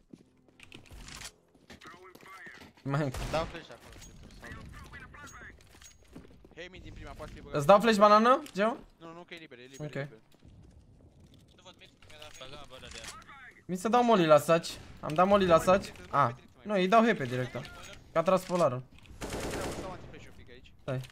Mai încă. Dau flash acolo, ce tur, sau nu. Hemi din prima, poate fi băgat. Îți dau flash banană, Geo? Nu, nu, că e liber, e liber, Ok. e liber. Nu văd mid, mi-a dat flash. Băga bără de ea. Mi se dau molly la saci. Am dat molly la saci. A, nu, îi dau hepe direct. Că a tras polarul. Vreau să dau anti-flash un pic aici. Stai.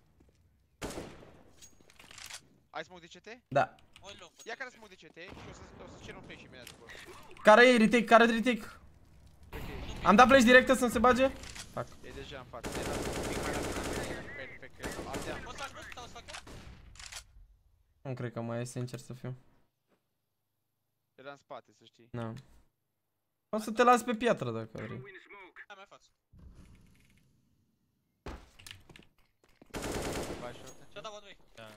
Ai smoke de C T? Da. Oi loc, Ia care smoke de C T și o să, o să cer un flash imediat după. Care e retake? Care retake? Am dat flash directă să-mi se bage? Fac. E deja în față, e dat un pic mai rapid. Perfect, că ardeam. poți să faci boost sau să fac eu? Nu cred că mai e, sincer să fiu. Era în spate, să știi. Nu. O să te las pe piatră dacă vrei. Hai mai față. Vai short, Ce-o dau, doi. Da.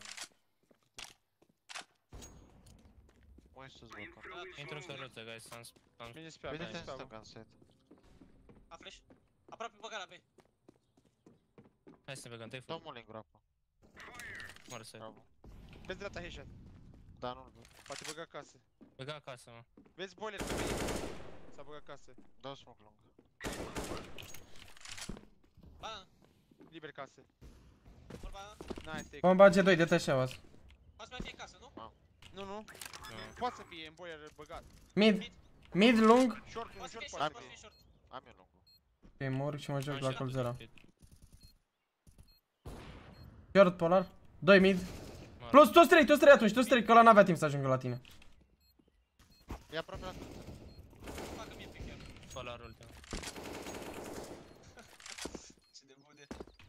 mai sus balcon. Intru în căruță, guys, am am Vine spre Uite-te apă, în spre apă. stânga, în set. A flash. Aproape băga la B. Hai să ne băgăm, te-ai Dau făcut. mole în groapă. Mor să. Bravo. Vezi dreapta headshot. Da, nu-l văd. Poate băga casă. Băga acasă, mă. Vezi boiler pe mine. S-a băgat casă. Dau smoke lung. Banana, Liber casă. vor banana. Nice, take. Bomba G doi, detașează. Poate să mai fie în casă, nu? Nu, nu. Nu. Poate să fie în boiler băgat. Mid. Mid, lung. Short, un Poate să short fie poate short, fi. poate să fie short. Am eu lungul. Ok, mă urc și mă joc Am la și col la zero. tot. Short polar. doi mid. Mor. Plus, toți trei, toți trei atunci, toți trei, că ăla n-avea timp să ajungă la tine. E aproape la Facă mie pick chiar. follow ultimul. Ce de bune.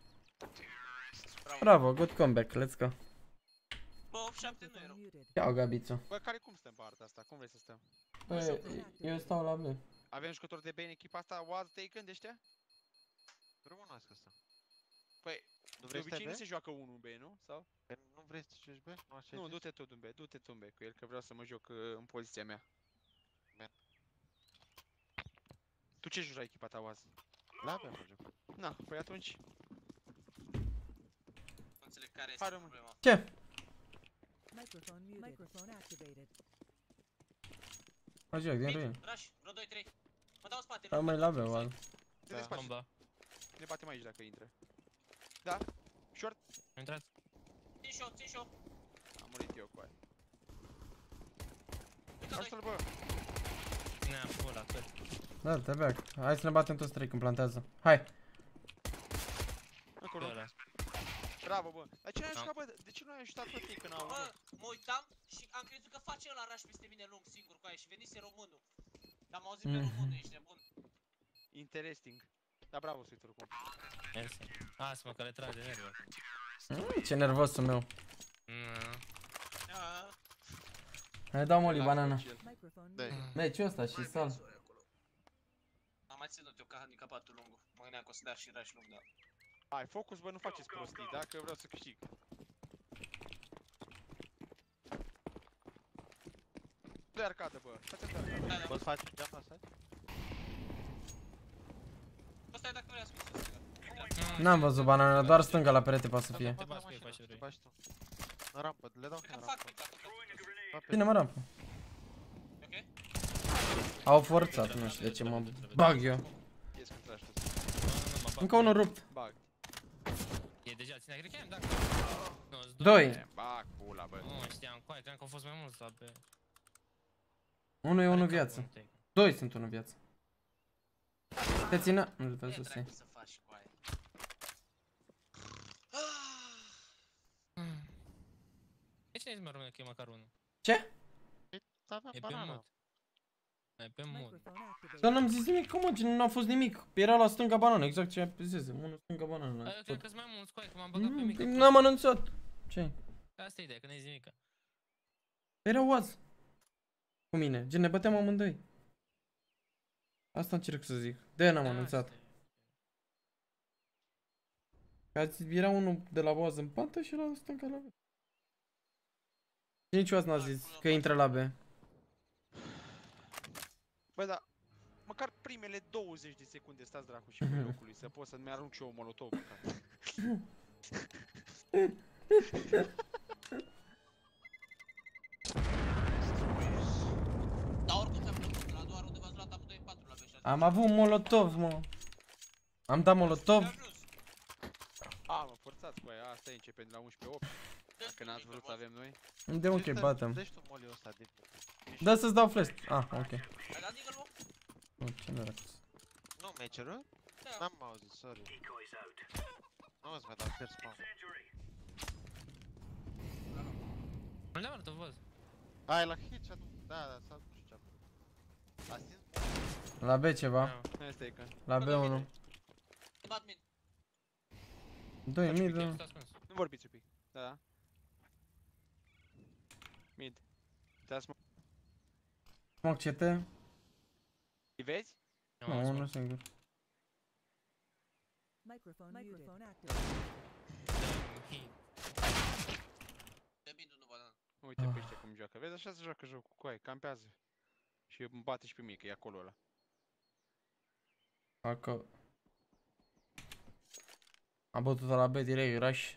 Bravo, good comeback, let's go. Bă, opt șapte nu erau. Microphone muted. Iau Gabițu. Bă, care cum stăm pe partea asta? Cum vrei să stăm? Bă, eu stau la B. Avem jucători de B în echipa asta? Was taken de ăștia? Rămânească asta. Păi, Nu de vrei să obicei nu stai se joacă unul în B, nu? Sau? B? Nu vrei să joci B? Nu așa Nu, ai zis? du-te tot în B, du-te tu în B cu el, că vreau să mă joc uh, în poziția mea. Bine. Tu ce joci la echipa ta, Was? La B mă joc. Na, păi atunci. Nu înțeleg care este Hai, rămân. problema. Ce? Microphone muted. Microphone activated. Mă joc din Mid, ruin. rush, vreo doi trei. Mă dau în spate. Rămâi la B, Wal. Te Da. despaci. Bomba. Ne batem aici dacă intră. Da? Short? A intrat? Țin și eu, țin și eu. Am murit eu cu aia. Încă doi. Ajută-l, bă! Ne-a pula, cât. Da, te back. Hai să ne batem toți trei când plantează. Hai. Acolo. Ăla. Bravo, bă! Dar ce n-ai Da. ajutat, bă? De ce nu ai ajutat pe Taken au? Bă, mă uitam și am crezut că face ăla rush peste mine lung, singur cu aia și venise românul. Dar am auzit pe Mhm. românul, ești nebun. Interesting. Da, bravo, Sweet oricum. Mersi. Lasă-mă că le trage nervii acum. Mm, ce nervosul meu. Mm. Ah, Hai, dau moli, Lasă-l banana. chill. Microphone Dai. muted. Meciul ăsta și sal. am mai ținut eu ca handicapatul lungul. Mă gândeam că o să dea și rush lung, dar... Hai, focus, bă, nu faceți prostii, da? Că vreau să câștig. Dă arcadă, bă. Faceți arcadă. Da, da. Poți face un jump la site? Ăsta e dacă vrei ascuns să stânga. N-am văzut banana, doar stânga la perete poate să fie. Te bați cu ei, faci ce Te vrei. bași tu. În rampă, le dau Cred în că fac rampă. pick up, Da, pe- Bine, mă rampă. ok? Au forțat, nu știu de ce mă bag eu. Ies când tragi tu. Încă unul rupt. Bag. E deja, ține, cred că am, dacă... Nu, sunt Doi. E, bag pula, bă. Nu mai știam, coai, credeam că au fost mai mulți la pe... Unul e unul Are viață. capul un take. Doi sunt unul viață. Te țină? Nu-l Ce vezi să dracu să faci cu aia? De ce nici mă rămâne că e măcar unul? Ce? Aveam E pe banana. mod. E pe mod. Microphone activated. Dar n-am zis nimic, cum mă, gen, n-a fost nimic. Era la stânga banană, exact ce zise. Unul stânga banană. Eu tot. cred că sunt mai mulți, coai, că m-am băgat pe Mm, mică. N-am anunțat. Ce? Asta e ideea, că n-ai zis nimica. Era oaz. Cu mine, gen ne băteam amândoi. Asta încerc să zic. De-aia n-am Da, anunțat. asta e. Că azi era unul de la oaz în pantă și la stânga la B. Și nici oaz n-a zis că intră la B. Bă, da. Măcar primele douăzeci de secunde stați dracu și pe locului, să pot să-mi arunc și eu un molotov măcar. Dar oricum ți-a plăcut, la doar undeva ați luat amândoi patru la B șase. Am avut un molotov, mă. Am dat molotov. A, mă, forțați cu aia, asta e, începem de la unsprezece opt. Dacă n-ați vrut să avem noi. De ok, batem. Dă-și tu moliul ăsta de... Da să-ți dau flash. Ah, ok. Ai dat deagle, mă? Nu, ce noroc. Nu, mi-ai cerut? Da. N-am auzit, sorry. Nu îți mai dau pierd spawn. Unde am arătat, văz? Ai, la hit și atunci. Da, da, sau nu știu ce-a făcut. A stins? La B ceva. Da. Asta e că. La B unu. Te bat mid. doi mid, da. Stai ascuns. Nu vorbiți un pic. Da, da. Mid. Te-ați mă... Smoke C T. Îi vezi? Nu, Nu, am unul smoke. singur. Microphone Microphone activated. Dăm hit. De mid nu banana. Uite pe ăștia cum joacă. Vezi, așa se joacă jocul cu aia, campează. Și îmi bate și pe mine, că e acolo ăla. Acolo. Am bătut la B direct, rush.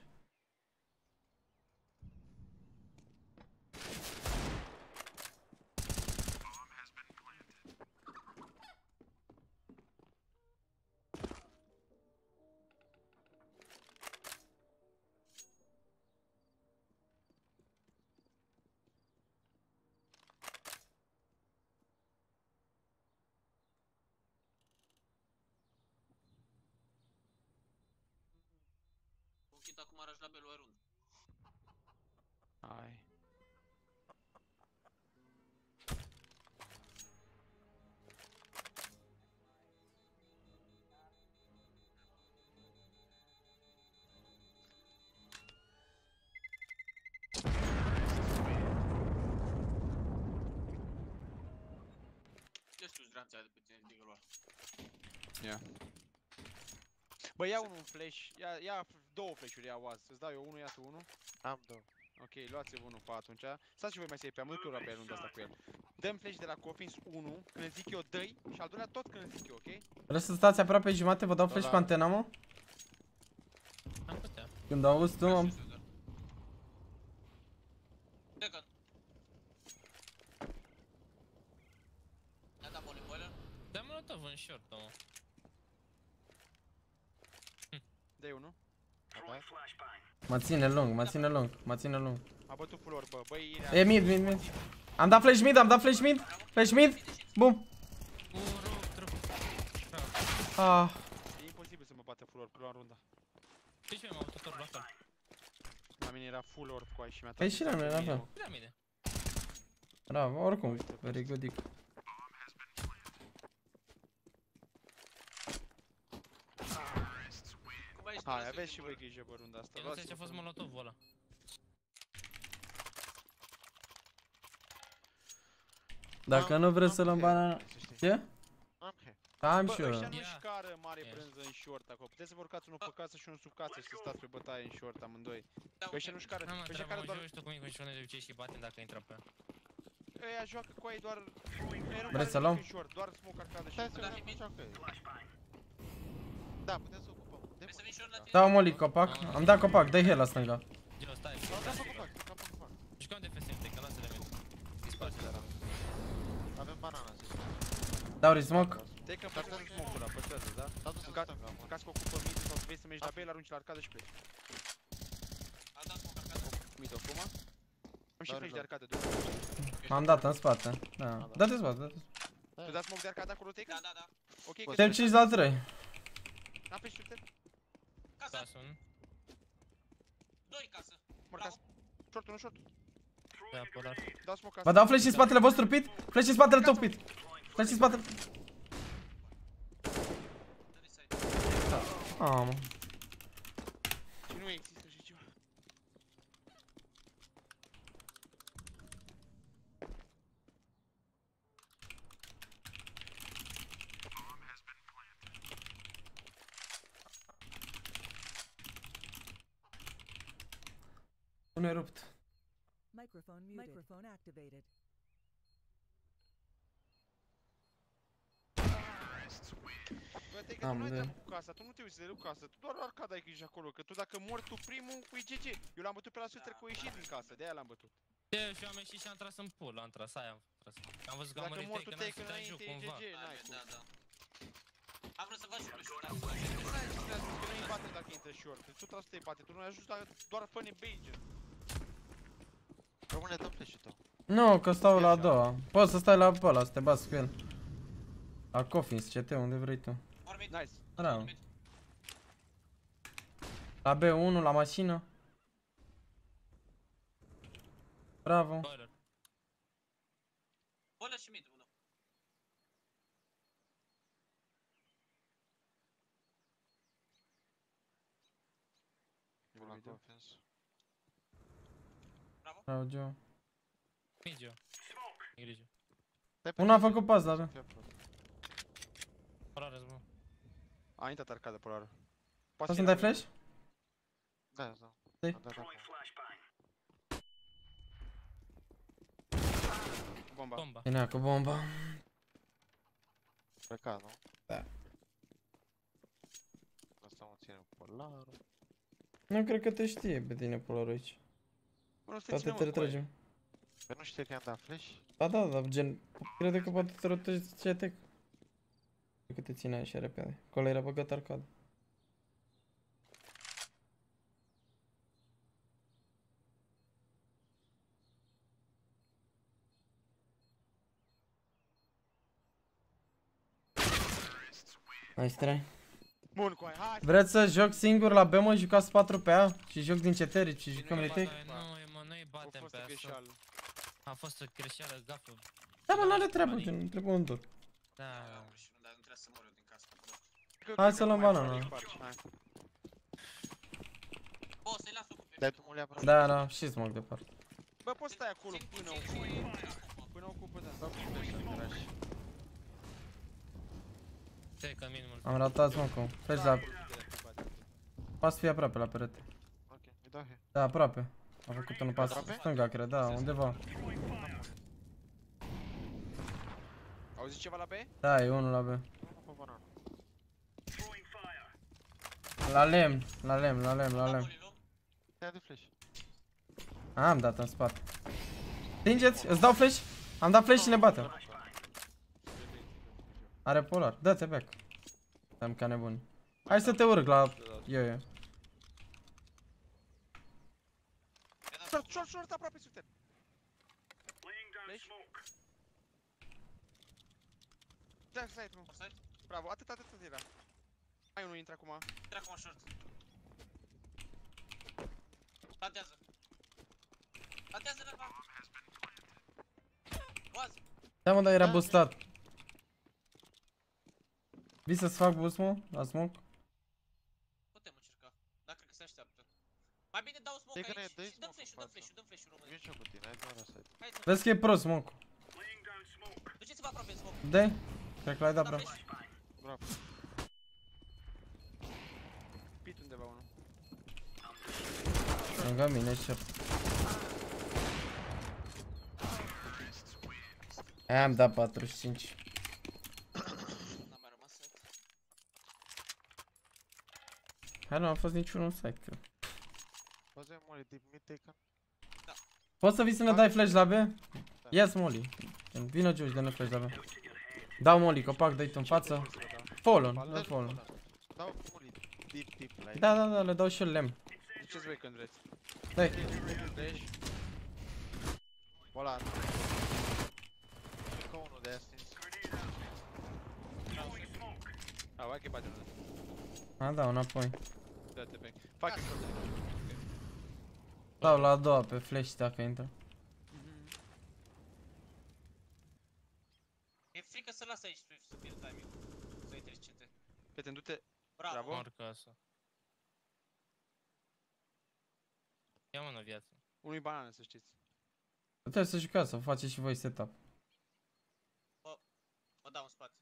Un kit acum arăși la Belu Arun. Hai. informația de pe tine, digălor. Ia. Bă, ia unul un flash, ia, ia două flash-uri, ia oaz. Îți dau eu unul, ia tu unul. Am două. Ok, luați-vă unul pe atunci. Stați și voi mai să iei pe am mult pe runda asta cu el. Dăm flash de la Coffins unu, când zic eu dă-i și al doilea tot când zic eu, ok? Vreți să stați aproape jumate, vă dau flash Da, pe da. antena, mă? Am putea. Când auzi tu, am... Second. I-a dat boli boiler. Dă molotov în short, mă. Dă-i unul. Mă ține lung, mă ține lung, mă ține lung. A bătut full orb, bă, băi, E mid, mid, mid. Am dat flash mid, am dat flash mid. Flash mid. Bum. Un rup, trup. Ah. E imposibil să mă bată full orb, prima runda. Ce ce m-am bătut orb acolo? La mine era full orb cu aia și mi-a Păi și la noi, la fel. Piramide. Bravo, oricum, very good dick. Cum ai Hai, spus, aveți și voi grijă, bă, runda asta. Eu nu știu ce a fost molotovul ăla. Dacă nu vreți să luăm banana... Ce? Am he. Am Bă, și eu. ăștia nu Ia. șcară mare Ia. brânză în short acolo. Puteți să vă urcați unul pe casă și unul sub casă și să stați pe bătaie în short amândoi. Ăștia nu șcară, N-am ăștia întrebat, care mă doar... joci tu cu mine și unde de obicei și batem dacă intră pe ea. Ăia joacă cu ei doar... Ăia nu Vreți care să luăm? nimic în short, doar smoke arcadă și... Stai să vedem cum joacă ei. Da, putem să ocupăm. De Vrei să vin și eu la tine? Dau molly copac. Am dat copac, dă-i heal la stânga. Giro, stai. Da, da, pe copac, da, pe copac. Jucăm de F S M, te că lasă de mine. Dispar. Avem banana, zic. Dau smoke. Te că păstrează smoke-ul ăla, păstrează, da? Da, du-se în Ca- stânga, În mă. caz că ocupă mid sau vrei să mergi la B, îl arunci la arcadă și pleci. A dat smoke arcadă. Mid acum. Am și Da, flash da. de arcadă, du M-am dat în spate. Da. Dă-te spate, dă-te. Tu dați smoke de arcadă acolo, Tecă? Da, da, da. Ok, că Suntem cinci la trei. N-am pe shooter. Casă. Casun. Doi casă. Marcați. Short, unul short. Da, polar. Dau smoke Vă casă. dau flash în spatele vostru, Pit. Flash în spatele tău, Pit. Flash în spatele... Dă-i side. Ah, mă. Și nu există așa ceva. Unul e rupt. Microphone muted. Microphone activated. Bă, te că tu Am nu ai de- treabă cu casa, tu nu te uiți de cu casă, tu doar la arcada ai grijă acolo, că tu dacă mori tu primul, e G G. Eu l-am bătut pe la suter cu ieșit din casă, de aia l-am bătut. Eu și am ieșit și am tras în pool, am tras, aia am tras. Am văzut că am Dacă murit mor tu take, te n-am că să te înainte ajut e G cumva. G, n-ai cum. Da, da. Am vrut să fac și eu știu, dar Nu ai zis că nu-i bate dacă intră short, o sută la sută îi bate, tu nu-i ajuți doar fă-ne bait. Rămâne, dă flash-ul tău. Nu, că stau la a doua. Poți să stai la pe ăla, să te bați cu el. La Coffins, C T, unde vrei tu. vorbit. Nice. Bravo. La B unu, la mașină. Bravo. Boiler. Boiler și mid, unul. Eu la Coffins. Bravo, Joe. Migio. E grijă. Stai pe Unul a tine, făcut pas, dar... să fie aproape. Polar răzbun. A intrat arcada polară. Poți să-mi dai flash? Da, da. Dai. Am dat acum. Bomba. Bomba. Vinea cu bomba. Pleca, nu? Da. Asta mă ține cu polarul. Nu cred că te știe pe tine Polar aici. Bă, nu te Poate ține, te mă, cu aia. retragem. Păi nu știi că i-am dat flash? Da, da, dar gen... Crede că poate te retragi C T. Cred că te ține așa repede. Acolo era băgat arcadă. Nice try. Bun, cu aia, hai! Vreți să joc singur la B, mă, jucați patru pe A și joc din ceteri și Nu jucăm îi retake? batem, Nu, e, mă, nu-i A batem fost pe o asta. greșeală. A fost o greșeală, gafă. Da, mă, n-are treabă, gen, trebuie un tur. Da, Am vrut și nu, dar nu trebuie să mor eu din casă. Hai să luăm banana. Hai. Bă, o să-i las o cu pe Dai tu mulia aproape. Da, da, și smoke departe. Bă, poți stai acolo Țin până puțin ocupă. și- Până ocupă, da. Dau cu flash, dragi. încă minimul. Am ratat smoke-ul. Flash la... Pas să fie aproape la perete. Ok, îi dau he. Da, aproape. A făcut un pas Aproape? stânga, cred, da, undeva. Auzi ceva la B? Da, e unul la B. Nu pe banan. La lemn, la lemn, la lemn, la lemn. Ia de flash. Am dat în spate. Stingeți, îți dau flash? Am dat flash și ne batem. Are polar, dă-te back. Stăm ca nebuni. Hai să te urc la eu, eu. Short, short, short, aproape sufter. Flash. Da, stai, nu. Bravo, atât, atât, atât era. Mai unul intră acum. Intră acum short. Plantează. Plantează răva. Boaz. Da, mă, dar era boostat. Vii să-ți fac boost, mă, la smoke? Putem încerca. Dar cred că se așteaptă. Mai bine dau smoke Dă-i că ne aici dă-i și dăm smoke-ul flash-ul, dăm în flash-ul, dăm flash-ul române. Vin și eu cu tine, hai doar la site. Hai să Vezi că e pro smoke. duceți-vă aproape în smoke. Dai? Cred că l-ai dat, Da bro. flash. Bravo. Pit undeva unul. Lângă mine și am dat patruzeci și cinci. N-a mai rămas set. Hai, nu a fost niciunul în site, cred. Poți mori deep mid taken? Poți să vii să ne dai flash la B? Ia-ți molly. Vină Josh, dă-ne flash la B. Dau molly, copac, dă-i tu în față. Follow, dă follow. Dau mori deep deep la Da, da, da, le dau și eu lemn. Duceți voi când vreți. Dai. Flash. Polar. Încă unul de aia stins. A, hai că bate unul. A, da, înapoi. Dă-te back. Fac short. Dau la a doua pe flash dacă intră. E frică să las aici Swift să pierd timing. Să intre cete. Prieten, du-te. Bravo. Bravo. Mor casă. Ia mă în viață. Unui banană, să știți. Puteți să jucați, să faceți și voi setup. Mă dau în spate.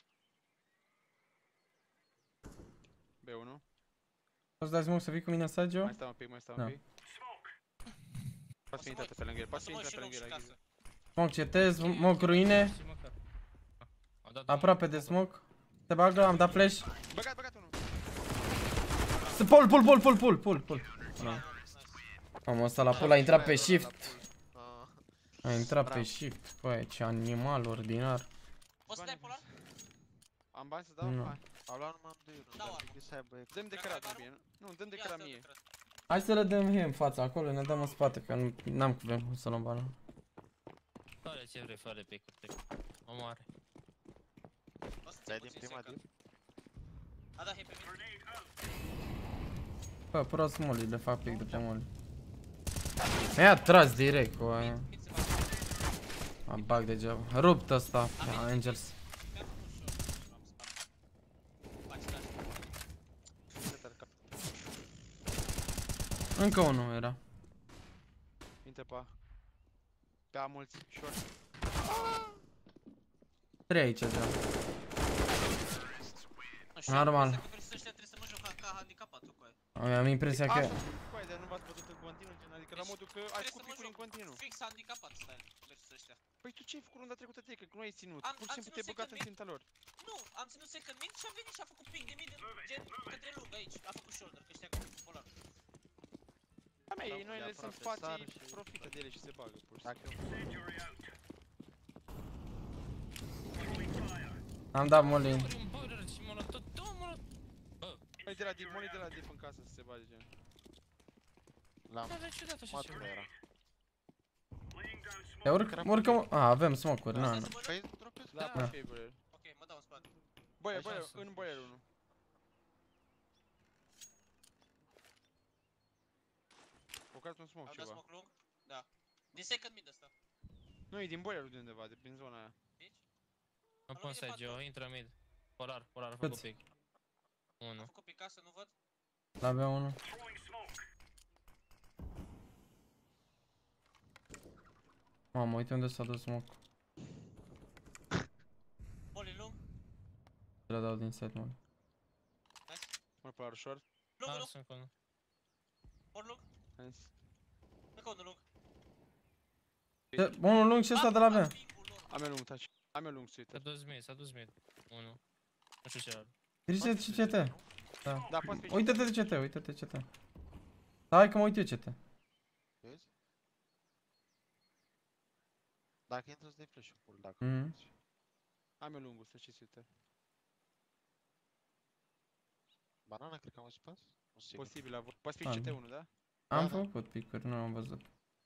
B unu. Poți dai smoke să vii cu mine în side, Joe? Mai stau un pic, mai stau Da. un pic. Poți fi intrat pe lângă el, poți fi O să mă intrat și pe rog lângă și el. ai casă. grijă. Smoke cetez, smoke ruine. Și măcar. Au dat Aproape de smoke. Se bagă, am dat flash. Băgat, băgat unul. Pull, pull, pull, pull, pull, pull, pull. Bravo, nice. Am ăsta la pull, a intrat pe shift. Ah, A intrat pe Bravo. shift. Băi, ce animal ordinar. Poți să dai polar? Am bani să dau? Nu. Hai. au luat numai doi uri, Da, dar oamă. trebuie să aibă Dăm de Vreau cărat mai mai bine. Nu, dăm de Ia cărat stai, mie. de cărat. Hai să le dăm he în fața acolo, ne dăm în spate, că nu- n-am cum să luăm bani. Fă ce vrei, fă pe curte. Omoare. O să țin Dai din puțin prima second. deal? A dat hei pe mine. Bă, prost molly, le fac pic de pe molly. Mi-a tras direct cu aia. Mid se face. Am bag degeaba. Rupt ăsta pe Angels. Mi-a făcut short. Am spate. Faci dash. Ce tare cap. Încă unul era. Intră pe A. Pe A mulți. Short. Trei aici deja. Nu știu, Normal. am impresia că versus ăștia trebuie să mă joc ca, ca handicapatul cu aia. Am impresia că... Așa, coai, dar nu v-ați bătut în continuu, gen, adică la Deci, modul că ai trebuie făcut să mă picuri în joc continuu. Fix handicapat style versus ăștia. Păi tu ce ai făcut runda trecută de că nu ai ținut? Am- Pur și am simplu ținut te-ai băgat în second ținta lor. Nu, am ținut second mid și a venit și a făcut ping de mid gen către lung aici. A făcut shoulder, că ăștia cu polar. Da, mea, Da, ei noi de le sunt aproape spații, sar și- profită de ele și se bagă, pur și Dacă simplu. Am dat molly. Ori un boiler și molotov, două molotov. Păi de la deep, money de la deep în casă să se bage, gen. l-am Da, dar ciudat așa matru ceva. era. Te urc? Urcă mă... A, avem smoke-uri, na, na. Să mă Păi joc? dropezi Da, pe poți fi boiler. Ok, mă dau în spate. Boiler, Așa boiler, sunt. în boiler unul. Focat un smoke Au dat ceva. smoke lung? Da. Din second mid ăsta. Nu, e din boilerul de undeva, de prin zona aia. Aici? Nu Am pot luat să de ai Geo, intră mid. Polar, polar, a Cât? făcut pic. Am Unu. făcut pe casă, nu văd? La B unu. Mamă, uite unde s-a dus smoke. Molly lung? Le dau din set, mă. Mă pe la short. Lung, lung, Ars încă unul. ori lung, Nice. încă unul lung. Ce- Unul lung și ăsta de la B. Am eu lung touch. Am eu lung S-a sweeter. dus mid, s-a dus mid. Unul. Nu știu ce are. Grijă de C T. Da. Da, poți fi. Uită-te de C T, uită-te de C T. Hai că mă uit eu C T. Vezi? Dacă intră, îți dai flash-ul full, dacă Mhm. poți. Am eu lungul, să știi sweeter. Banana, cred că am mai spus? Nu sigur. Posibil, a poți fi Ah, C T da. unu, da? Am Da, da. făcut picuri, nu am văzut.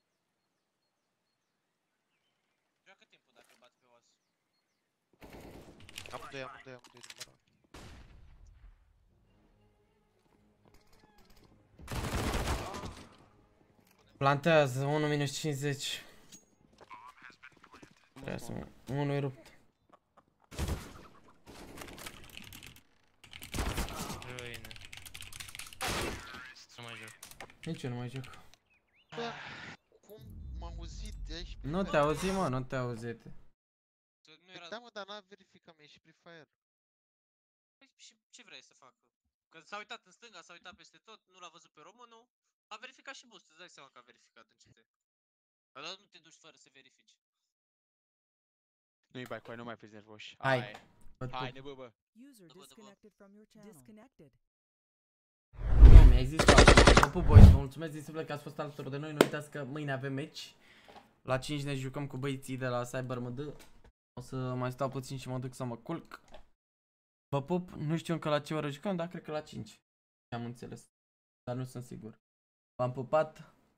Joacă timpul dacă bați pe oas. Amândoi, amândoi, amândoi din banana. Plantează, unu minus cincizeci. Trebuie să mă... unul e rupt. Ruine. Nu mai joc. Nici eu nu mai joc. Bă, cum m-a auzit de aici? Nu te auzi, mă, nu te auzi. Nu era... Da, mă, dar n-a verificat, mi-a ieșit Free Fire. Păi, și ce vrei să facă? Că s-a uitat în stânga, s-a uitat peste tot, nu l-a văzut pe românul, a verificat și boost, îți dai seama că a verificat în C T. Dar nu te duci fără să verifici. Nu-i bai cu aia, nu mai fiți nervoși. Hai. Hai. Hai, ne bă, bă. User După, după. disconnected from your channel. Disconnected. Nu, mi-ai zis că... Vă pup, boys, vă mulțumesc din suflet că ați fost alături de noi. Nu uitați că mâine avem meci. La cinci ne jucăm cu băieții de la Cyber M D. O să mai stau puțin și mă duc să mă culc. Vă pup, nu știu încă la ce oră jucăm, dar cred că la cinci. Am înțeles, dar nu sunt sigur. V-am pupat,